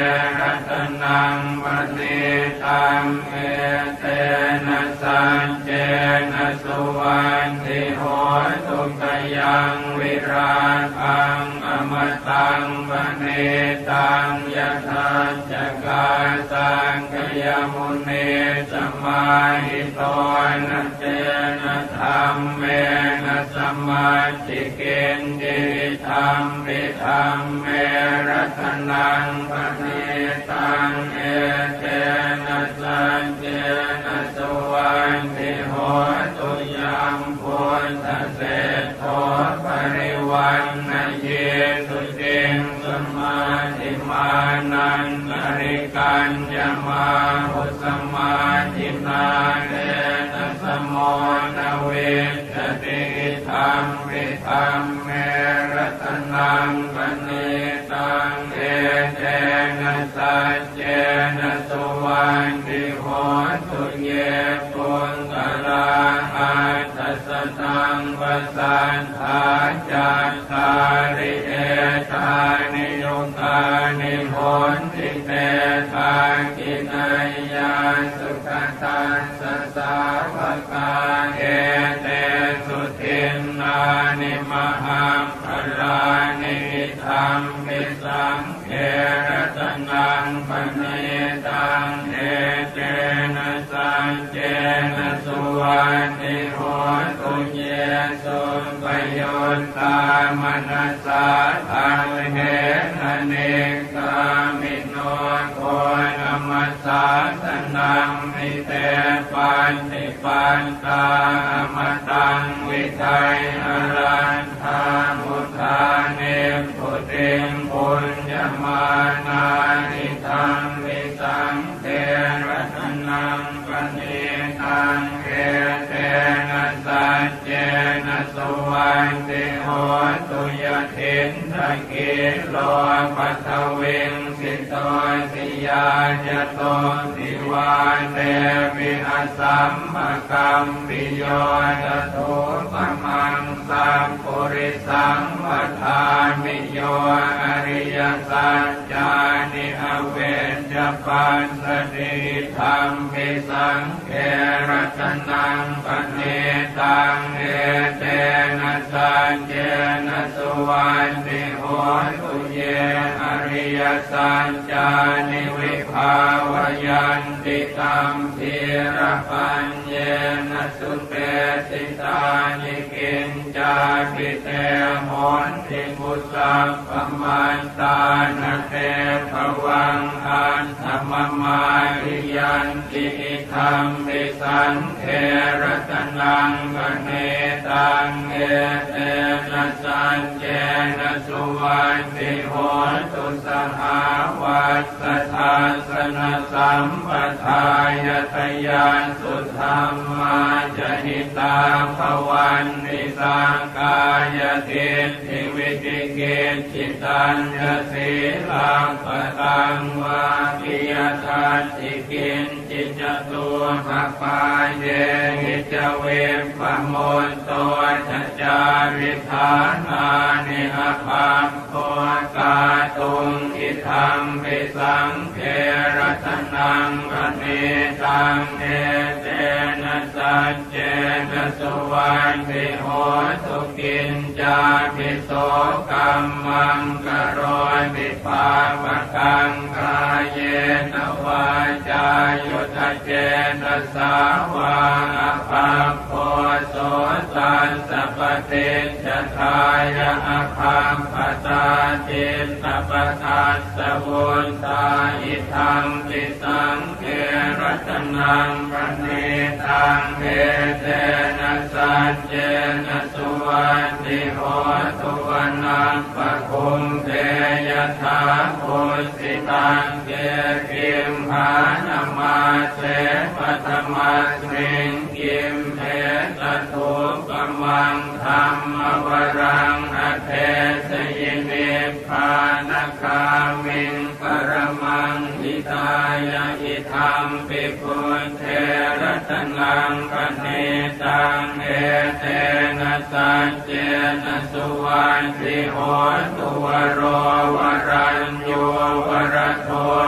รัตนังปณิตังเอเตนะสัจเจนะสุวันติโหตุกยังวิราคังอมตังปณิตังยถาจักาสังคยมุนีสมาหิโตนะเจนะธรรมเมนะสมาธิเกณฑ์ดิธรรมปิธรรมเมรัตนังปณิตังเอเตนะสัจเจนะสุวันติโหตุยัมพุทธเศรษโธปริวันนะเยสุติงสมาธิมานันตริกัญญมาหุสมาธินาเนนะสมโมนะเวทติธรรมวิธรรมเมรัตนังปณิตังเอเตนะสัจเจนะสุวันติโหตุเยปุญกลาหัตถสตังวสันทาจัตตาริเอตานิโยกานิโหนติเตทากินัยยาสุขตัสสะสาวกาเอเตสุทินนานิมหังพลานิธรรมมิสังเขรัตนังปณิตังเอเตนะสัจเจนะสุวันติโหตุเยสุปโยตามนัสสะทังเหนะเนกามิโนโคนะมัสสะสนังมิเตปันติปันตามตังวิทัยอรันทามุทาเนปุติงปุญญมานานิธังวิสังเทรัตนังปณิตังเอเตนะสัจเจนะสุวันติโหตุยถินทกิโลปัทวิงสิโตติยาจโตติวาเตวิอัสสัมภกัมปิโยจโตปมังสัมปุริสังวัฏฐามิโยอริยสัจจานิอเวจปัสสติธรรมปิสังเขรัตนังปณิตังเอเตนะสัจเจนะสุวันติโหตุเยอริยสัจจานิวิภาวยันติตัมพีระปัญเยนะสุเตติตานิกินจาปิเตโหนติมุสัพพมันตานะเตภวังอันธรรมมาริยันติธรรมปิสังเขรัตนังปณิตังเอเตนะสัจเจนะสุวันติโหตุสหาวัสสะทัสสนะสัมปทายทยานสุธรรมาจหิตาภวันติสังกายทิฏฐิวิจิกิจจิตัญญสีลังปตังวากิยทัตติกินจิจตุภปาเยหิจเวปโมนโตจัจาริธานานิอภาโคกาตุงอิธัมปิสังเขรัตนังปณิตังเอเตนะสัจเจนะสุวันติโหตุกินจาปิโสกัมมังกโรติปาปะกังกายเยนวาจายุทธเจนะสาวาอภาโคโสตัสสะปะเตจทายะอภาปตาจิตตปทัสสะวุนตาอิธัมปิสังเขรัตนังปณิตังเอเตนะสัจเจนะสุวันติโหตุวันนังปะคุมเทยถาภูสิตังเกกิมหานามาเสปธรรมัสมิงกิมเทตตุปมังธรรมวรังอเทสยินิพพานคามิงปรมังหิตายะอิธัมปิพุทเทรัตนังปณิตังเอเตนะสัจเจนะสุวันติโหตุวโรวรัญโยวรโท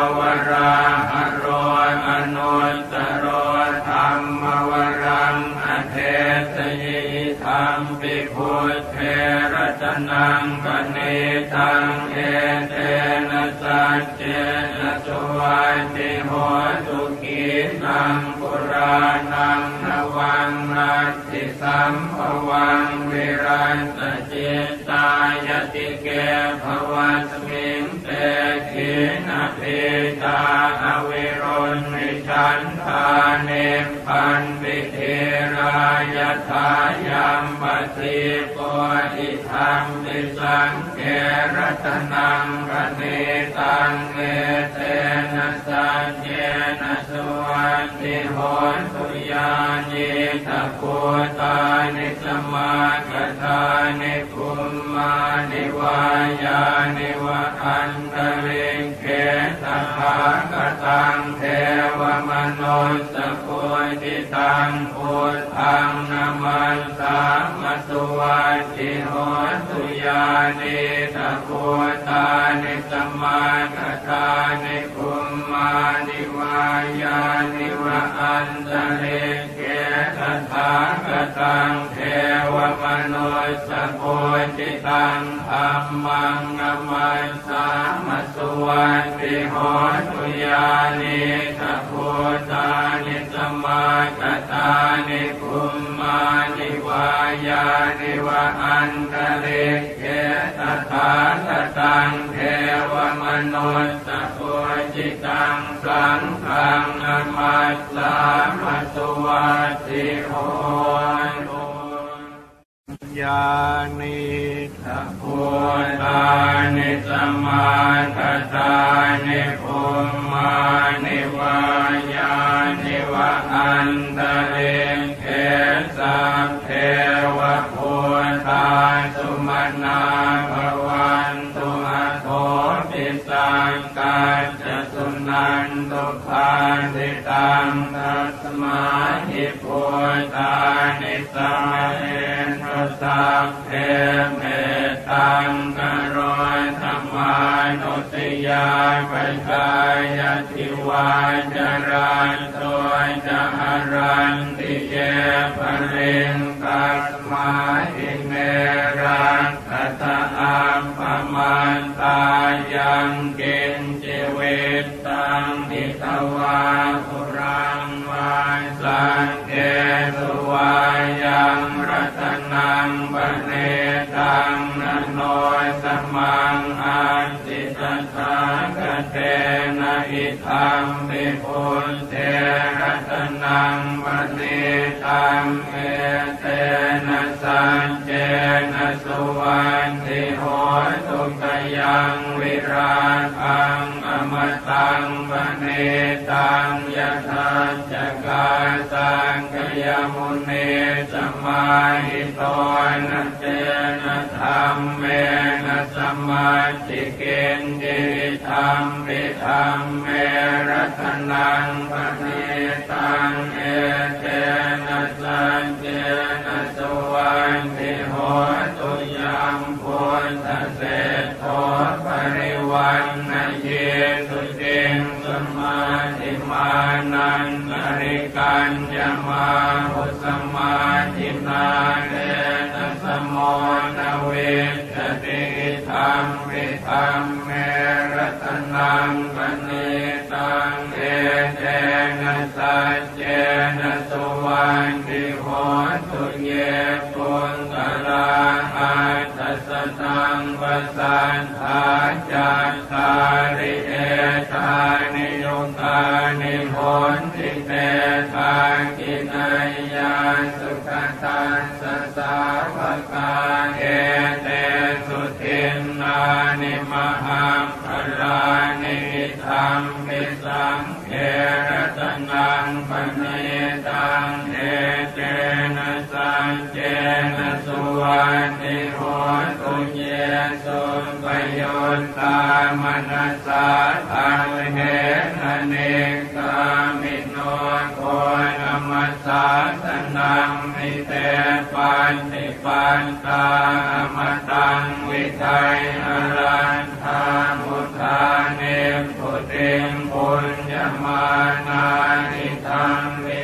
วรังอเทสยิธัมปิพุทเทระตนังปณิตังเอเตนะสัจเจนะสุวัตติโหตุกินังปุรานังนวังนัตติสัมภวังวิรัตจิตตายติเกภวัสมิงเตขินะภิตาอวิรุณมิชันธาเนปันปิเทรายทายัมปติโกอิธัมปิสังเกรัตนังปณิตังเอเตนะสัจเจนะสุวัตติโหตุญาณิตะโกตานิสมาคตานิคุมมานิวายานิวะอันตริเกตถาคตังเทวมนุสสะโพธิตังพุทธังนะมัสสามัสสุวัตติโหตุญาณิตะโกตานิสมาคตานิคุมมานิวายานิวะอันตริเกตถาคตังเทวมนุสสะโพธิตังธัมมังนะมัสสามัสสุวัตติโหตุญาณิตะโกตานิสมาคตานิคุมมานิวายานิวะอันตริเกตถาคตังเทวมนุสสะโพธิตังสังฆังนะมัสสามัสสุวัตติโหตุญาณิตะโกตานิสมาคตานิคุมมานิวายานิวะอันตริเกสัพเพวะโพธาสุมนาภวันตุอโทปิสังกัจจสุนันตุภาสิตังตัสมาหิโพธานิสัมเอนะสัพเพเมตตังกโรธรรมานุติยาปัจจายติวาจารันโตจะหรันติเยปริงกัสมาหิเนรังคตะอัมปมันตายังกินจิวิตตังนิตวาปุรังวาสังเกตุวายังรัตนังปเนตังนะโนสมังอันติตถาคเตนะอิธัมปิพุทเทระตนังปเนตังเอเตนะสัจเจนะสุวัตติโหตุกยังวิราคังอมตังปเนตังยถาจักกาสังคยมุนีสมาหิโตนะเจนะธัมเมนะสมาธิเกณฑ์ดิธัมปิธัมเมรัตนังปเนตังเอเตนะสัจเจนะสุวัตติโหตุยัมพุทธเศรษฐโตปริวันนะเยสุติงสมาธิมานันตริกัญญมาหุสมาธินาเรนะสมโมนะเวทติธัมปิธัมเมรัตนังปณิตังเอเตนะสัจเจนะสุวัตติโหตุเยปุญตระอัตถสตังปสันทาจัตตาริเอตานิโยกานิโหนติเตทากินัยยาสุขตัสสะสาวกาเอเตสุทินนานิมหังพลานิธัมปิสังเขรัตนังปณิตังเอเตนะสัจเจนะสุวัตติโหตุเยสุปโยตามนัสสะทังเหนะเนกามิโนโคนะมัสสะสนังมิเตปันติปันตามตังวิทัยอรันทามุทาเนปุติงปุญญมานานิธัมมิสัง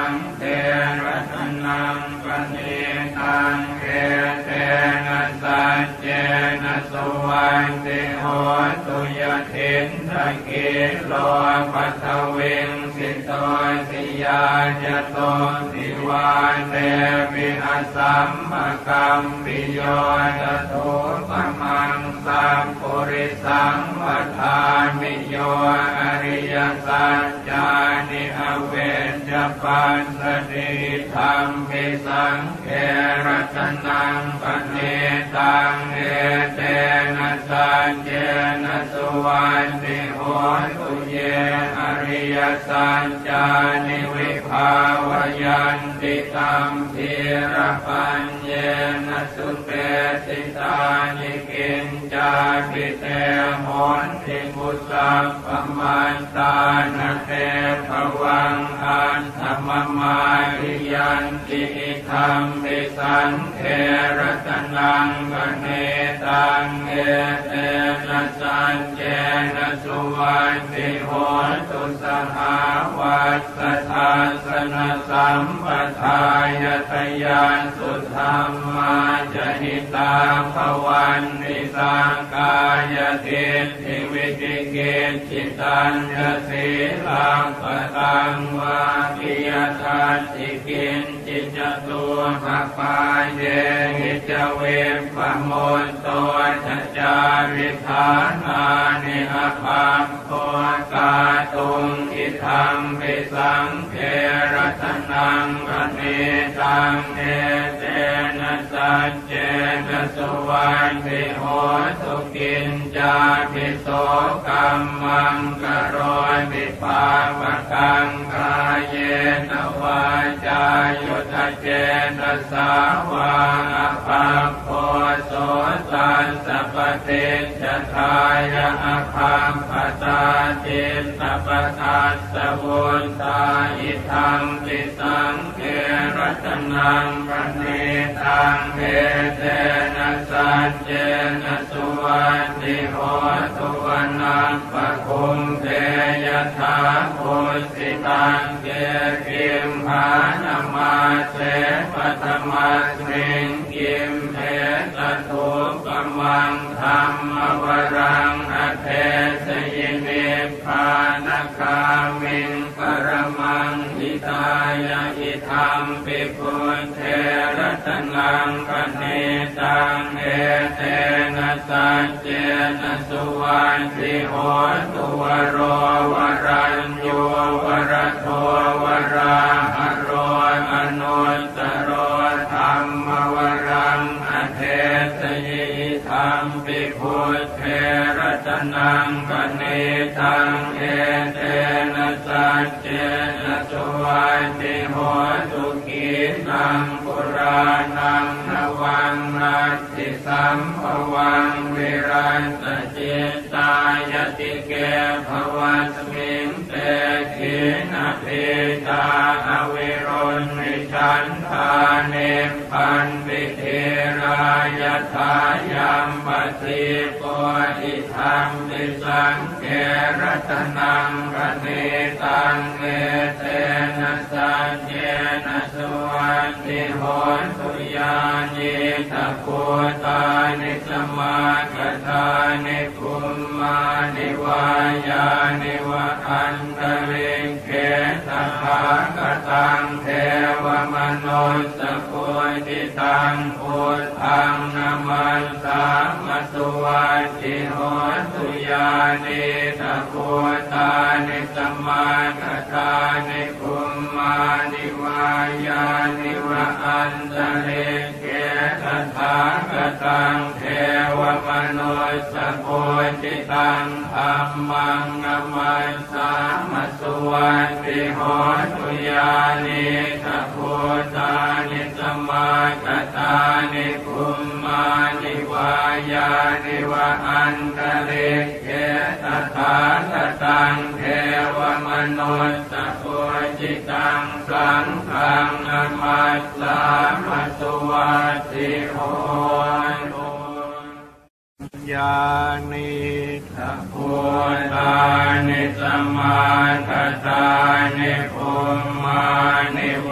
งเทระตนังปณิตังเอเตนะสัจเจนะสุวันติโหตุยทินทกิโลปัทวิงสิโตสิยาจโตสิวาเตวิหัสสัมภกัมปิโยจโตปมังสัมปุริสังวัฏามิโยอริยสัจจานิอเวจปัสสติธรรมปิสังเขรัตนังปณิตังเอเตนะสัจเจนะสุวันติโหตุเยอริยสัจจานิวิภาวยันติตัมพีระปัญเยนะสุเตติตานิกินจาปิเตโหนติมุสัพพมันตานะเตภวังอันธรรมมาริยันติธรรมปิสังเขรัตนังปณิตังเอเตนะสัจเจนะสุวันติโหตุสหาวัสสะทัสสนะสัมปทายตยานสุธรรมาจหิตาภวันติสังกายทิฏฐิวิจิกิจฉิตัญญสีลังปตังวากิยทัสสิกินจิจตุภปาเยหิจเวปโมตโตชัจจาริธานานิอภาโคกาตุงอิธัมปิสังเขรัตนังปณิตังเอเตนะสัจเจนะสุวันติโหตุกินจาปิโสกัมมังกโรติปาวกังกายเยนวาจายุทธเจนะสาวาภาโพโสตัสสะปฏิจจทายะอภัมปตาจิตตปทัสสะวุนตาอิธัมปิสังเขรัตนังปณิตังเอเตนะสัจเจนะสุวันติโหตุวันนังปะคุมเทยถาภูสิตังเกกิมภานามาเสปัตมัสมิงกิมเทตตุปมังธรรมวรังอเทสยินิพพานคามิงปรมังหิตายะอิธัมปิพุทเทระตนังปณิตังเอเตนะสัจเจนะสุวันติโหตุวโรวรัญโยวรโทวราหะโรอนุตตโรธัมมวรังอเทสยิธัมปิพุทเทระตนังปณิตังเอเตนะสัจเจนะสุวันติโหตุกินังปุรานังนวังนัตติสัมภวังวิรันตจิตตายติเกภวัสมิงเตขินะภิตาอวิรุณมิฉันทาเนปันปิเทรายทายัมปติโกอิธัมปิสังเขรัตนังปณิตังเอเตนะสัจเจนะสุวันติโหตุยานิทัพพุตานิสมาคตานิภูมานิวายานิวะอันตริเกตภาคตังเทวมนุสสะปุติตังพุทธังนะมันสามัสสุวัตติโหตุยานิทัพพุตานิสมาคตานิภูมานิวายานิวะอันตริเกตภาคตังเทวมนุสสะปุติตังธัมมังนะมันสามัสสุวัตติโหตุยานิทัพพุตานิสมาคตานิภูมานิวายานิวะอันตริเกตภาคตังเทวมนุสสะปุติตังสังฆังนะมัสสามัสสุวัตติโหตุยานิทัพพุตานิสมาคตานิภูมานิ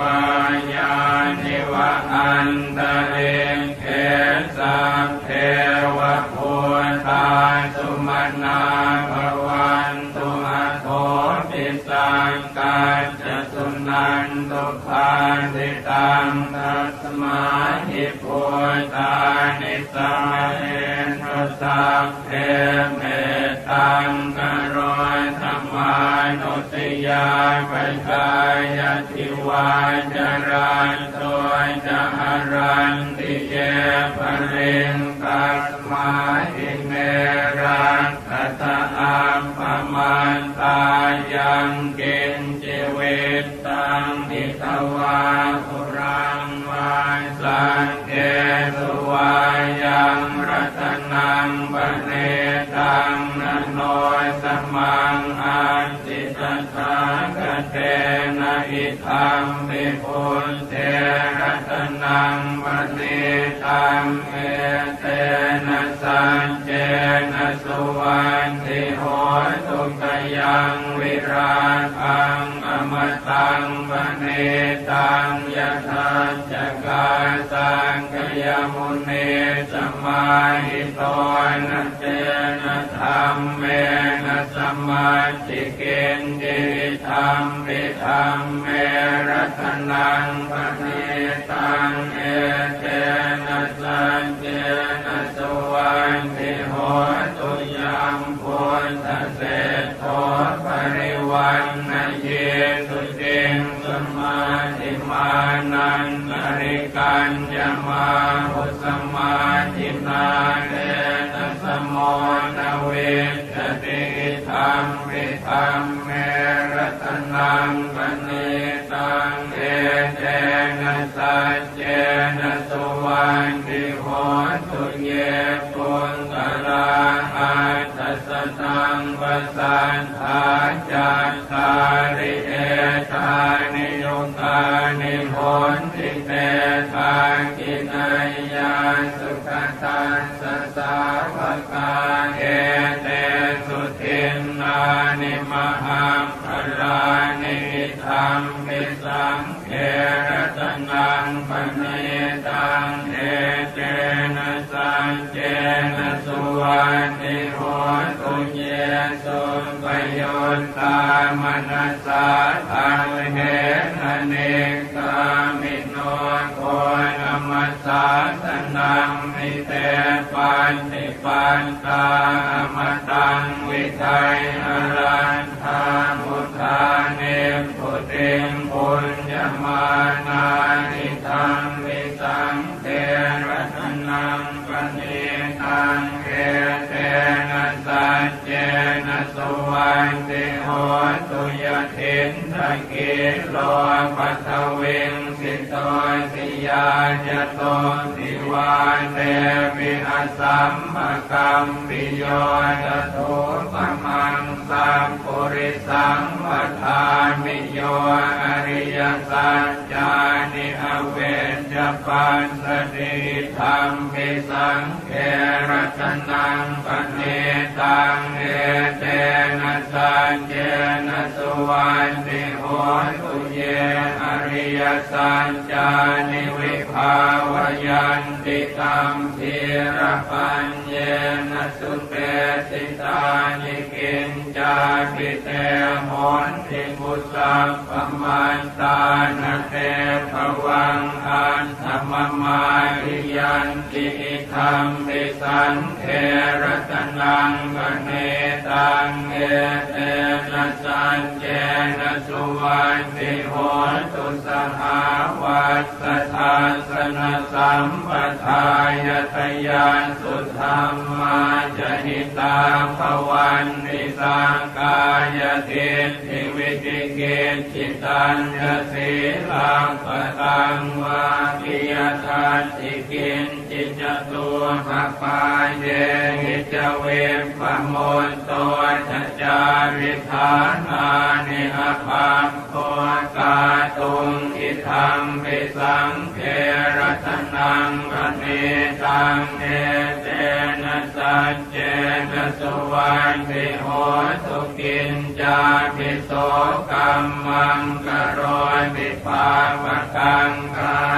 นตเรเขสัพเทวะพุทธาสุมาณาภวันตุอะโทปิสังกัจจสุนันตุภาสิตังตัสมาหิพุทธานิสัมเณรสัพเพเมตตังกโรธรรมานุติยาปัจจายติวาจารันโตจะหรันติเยปริงกัสมาหิเมรังกัตอัมปมันตายังกินจิวิตตังทิตวาภุรังวาสังเกสุวายังรัตนังปเนตังนโนสมังอันติสัทธากเตนะอิทัมปิปุณเทรัตนังปเนตังเอเตนะสัจเจนะสุวันติโหตุกยังวิราคังอมตังปเนตังยะทัจจกาสังกยมุนีสมาหิโตนะเตนะธัมเมนะสัมมาทิเกณจิธัมปิธัมเมรัตนังปเนตังเอเตนะสัจเจนะสุวันติโหตุยัมพุทธเศธโธปริวันนะเยสุติงสมาธิมานันตริกัญญมาหุสมาธินาเตนะสมโมนะเวทติธัมปิธัมเมรัตนังปเนตังเอเตนะสัจเจนะสุวันติโหตุเยปุญกลาหัตถสตังปสันทาจัตตาริเอธานิโยกานิโหนติเตทากินัยยาสุขตัสสะสาวกาเอเตสุทินนานิมหังพลานิธัมปิสังเขรัตนังปเนตังเอเตนะสัจเจนะสุวันติโหตุเยสุปโยตามนัสสะทังเหนะเนกามิโนโคธรรมสาสนังมิเตปันติปันตาอมตังวิทัยอรันทามุทาเนปุติงปุญญมานานิธัมมิสังเทรัตนังปเนตังเอเตนะสัจเจนะสุวันติโหตุยทินทกิโลปัทวิงสิโตสิยาจโตสิวาเตปิอสัมภกัมปิโยจโตปมังสัมปุริสังวัฏามิโยอริยสัจจานิอเวจปัสสติธัมปิสังเขรัตนังปเนตังเอเตนะสัจเจนะสุวันติโหตุเยอริยสัจจานิวิภาวยันติตัมพีระปัญเยนะสุเปติตานิกินจาปิเตโหนติบุสัพพมันตานะเตภวังอันธรรมมาริยันติธัมปิสังเขรัตนังปเนตังเอเตนะสัจเจนะสุวันติโหตุสหาวัสสะทัสสนะสัมปทายตยานสุธรรมาจหิตาภวันติสังกายทิฏฐิวิจิกิจฉิตัญญสีลังปตังวาปิยทัสสิกินจิจตัวภปาเยหิจเวปโมนโตทัจจาริธานานิอภัมโคกาตุงอิธัมปิสังเขรัตนังปเนตังเอเตนะสัจเจนะสุวันติโหตุกินจาปิโสกัมมังกโรติปาปกังกา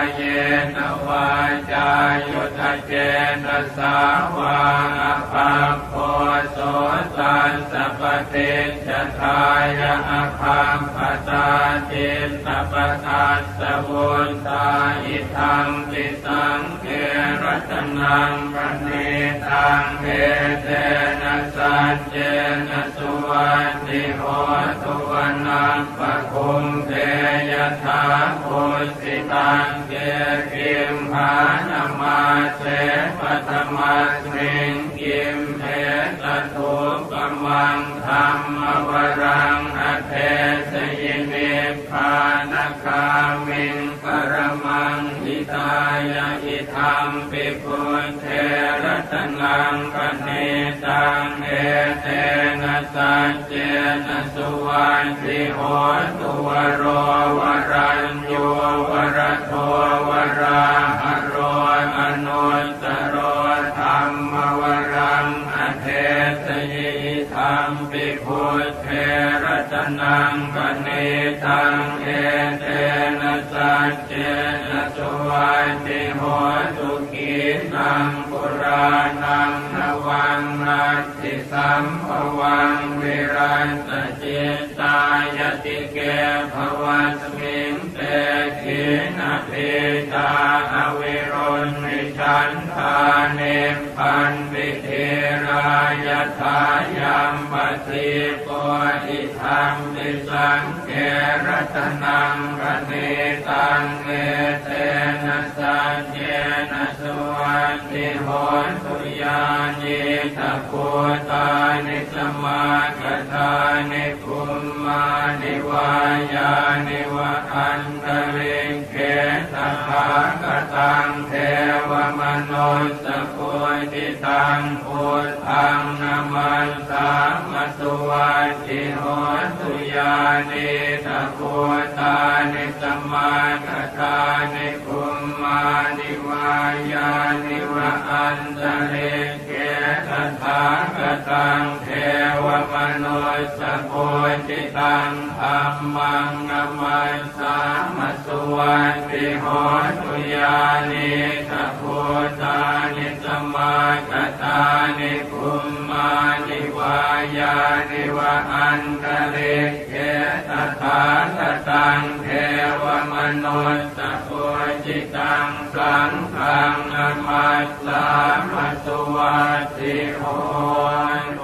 เยนวาจายุทธเจตสาวาภาโพโสตัสสะปฏิจจทายะอาคัมปตาจิตตปทัสสะวุตตาอิทัมปิสังเกรัตนังปณิตังเอเตนะสัจเจนะสุวัตติโหตุวันนังปะคุมเทยถาภูสิตังเกกิมหานามาเสปัตมัสมิงกิมเทตตุปมังธรรมวรังอเทสยินิพพานคามิงปรมังอิตายะอิธัมปิพุทเทรัตนังปณิตังเอเตนะสัจเจนะสุวัตติโหตุวโรวรัญโยวรโทวราหโรอนุตตโรธัมมวรังอเทสยิธัมปิพุทเทรัตนังปณิตังเอเตนะสัจเจนะสุวัตติโหตุกินังปุรานังนวังนัตติสัมภวังวิรัตจิตตายติเกภวัสมิงเตขินะเพตาอวิรุณมิฉันทาเนปันปิเทรายถายัมปติโกอิธัมปิสังเกรัตนังปณิตังเอเตนะสัจเจนะสุวัตติโหตุญาณิตะโกตานิสมาคตานิภูมานิวายานิวะอันตริเกตถาคตังเทวมนุสสโกติตังพุทธังนะมัสสามัสสวัตติโหตุญาณิตะโกตานิสมาคตานิภูมานิวายานิวะอันตริเกตถาคตังเทวมนุสสโกติตังธัมมังนะมัสสามัสสวัตติโหตุญาณิตะโกตานิสมาคตานิภูมานิวายานิวะอันตริเกตถาคตังเทวมนุสสโกติตังสังฆังนะมัสสามัสสวัตติโหตุ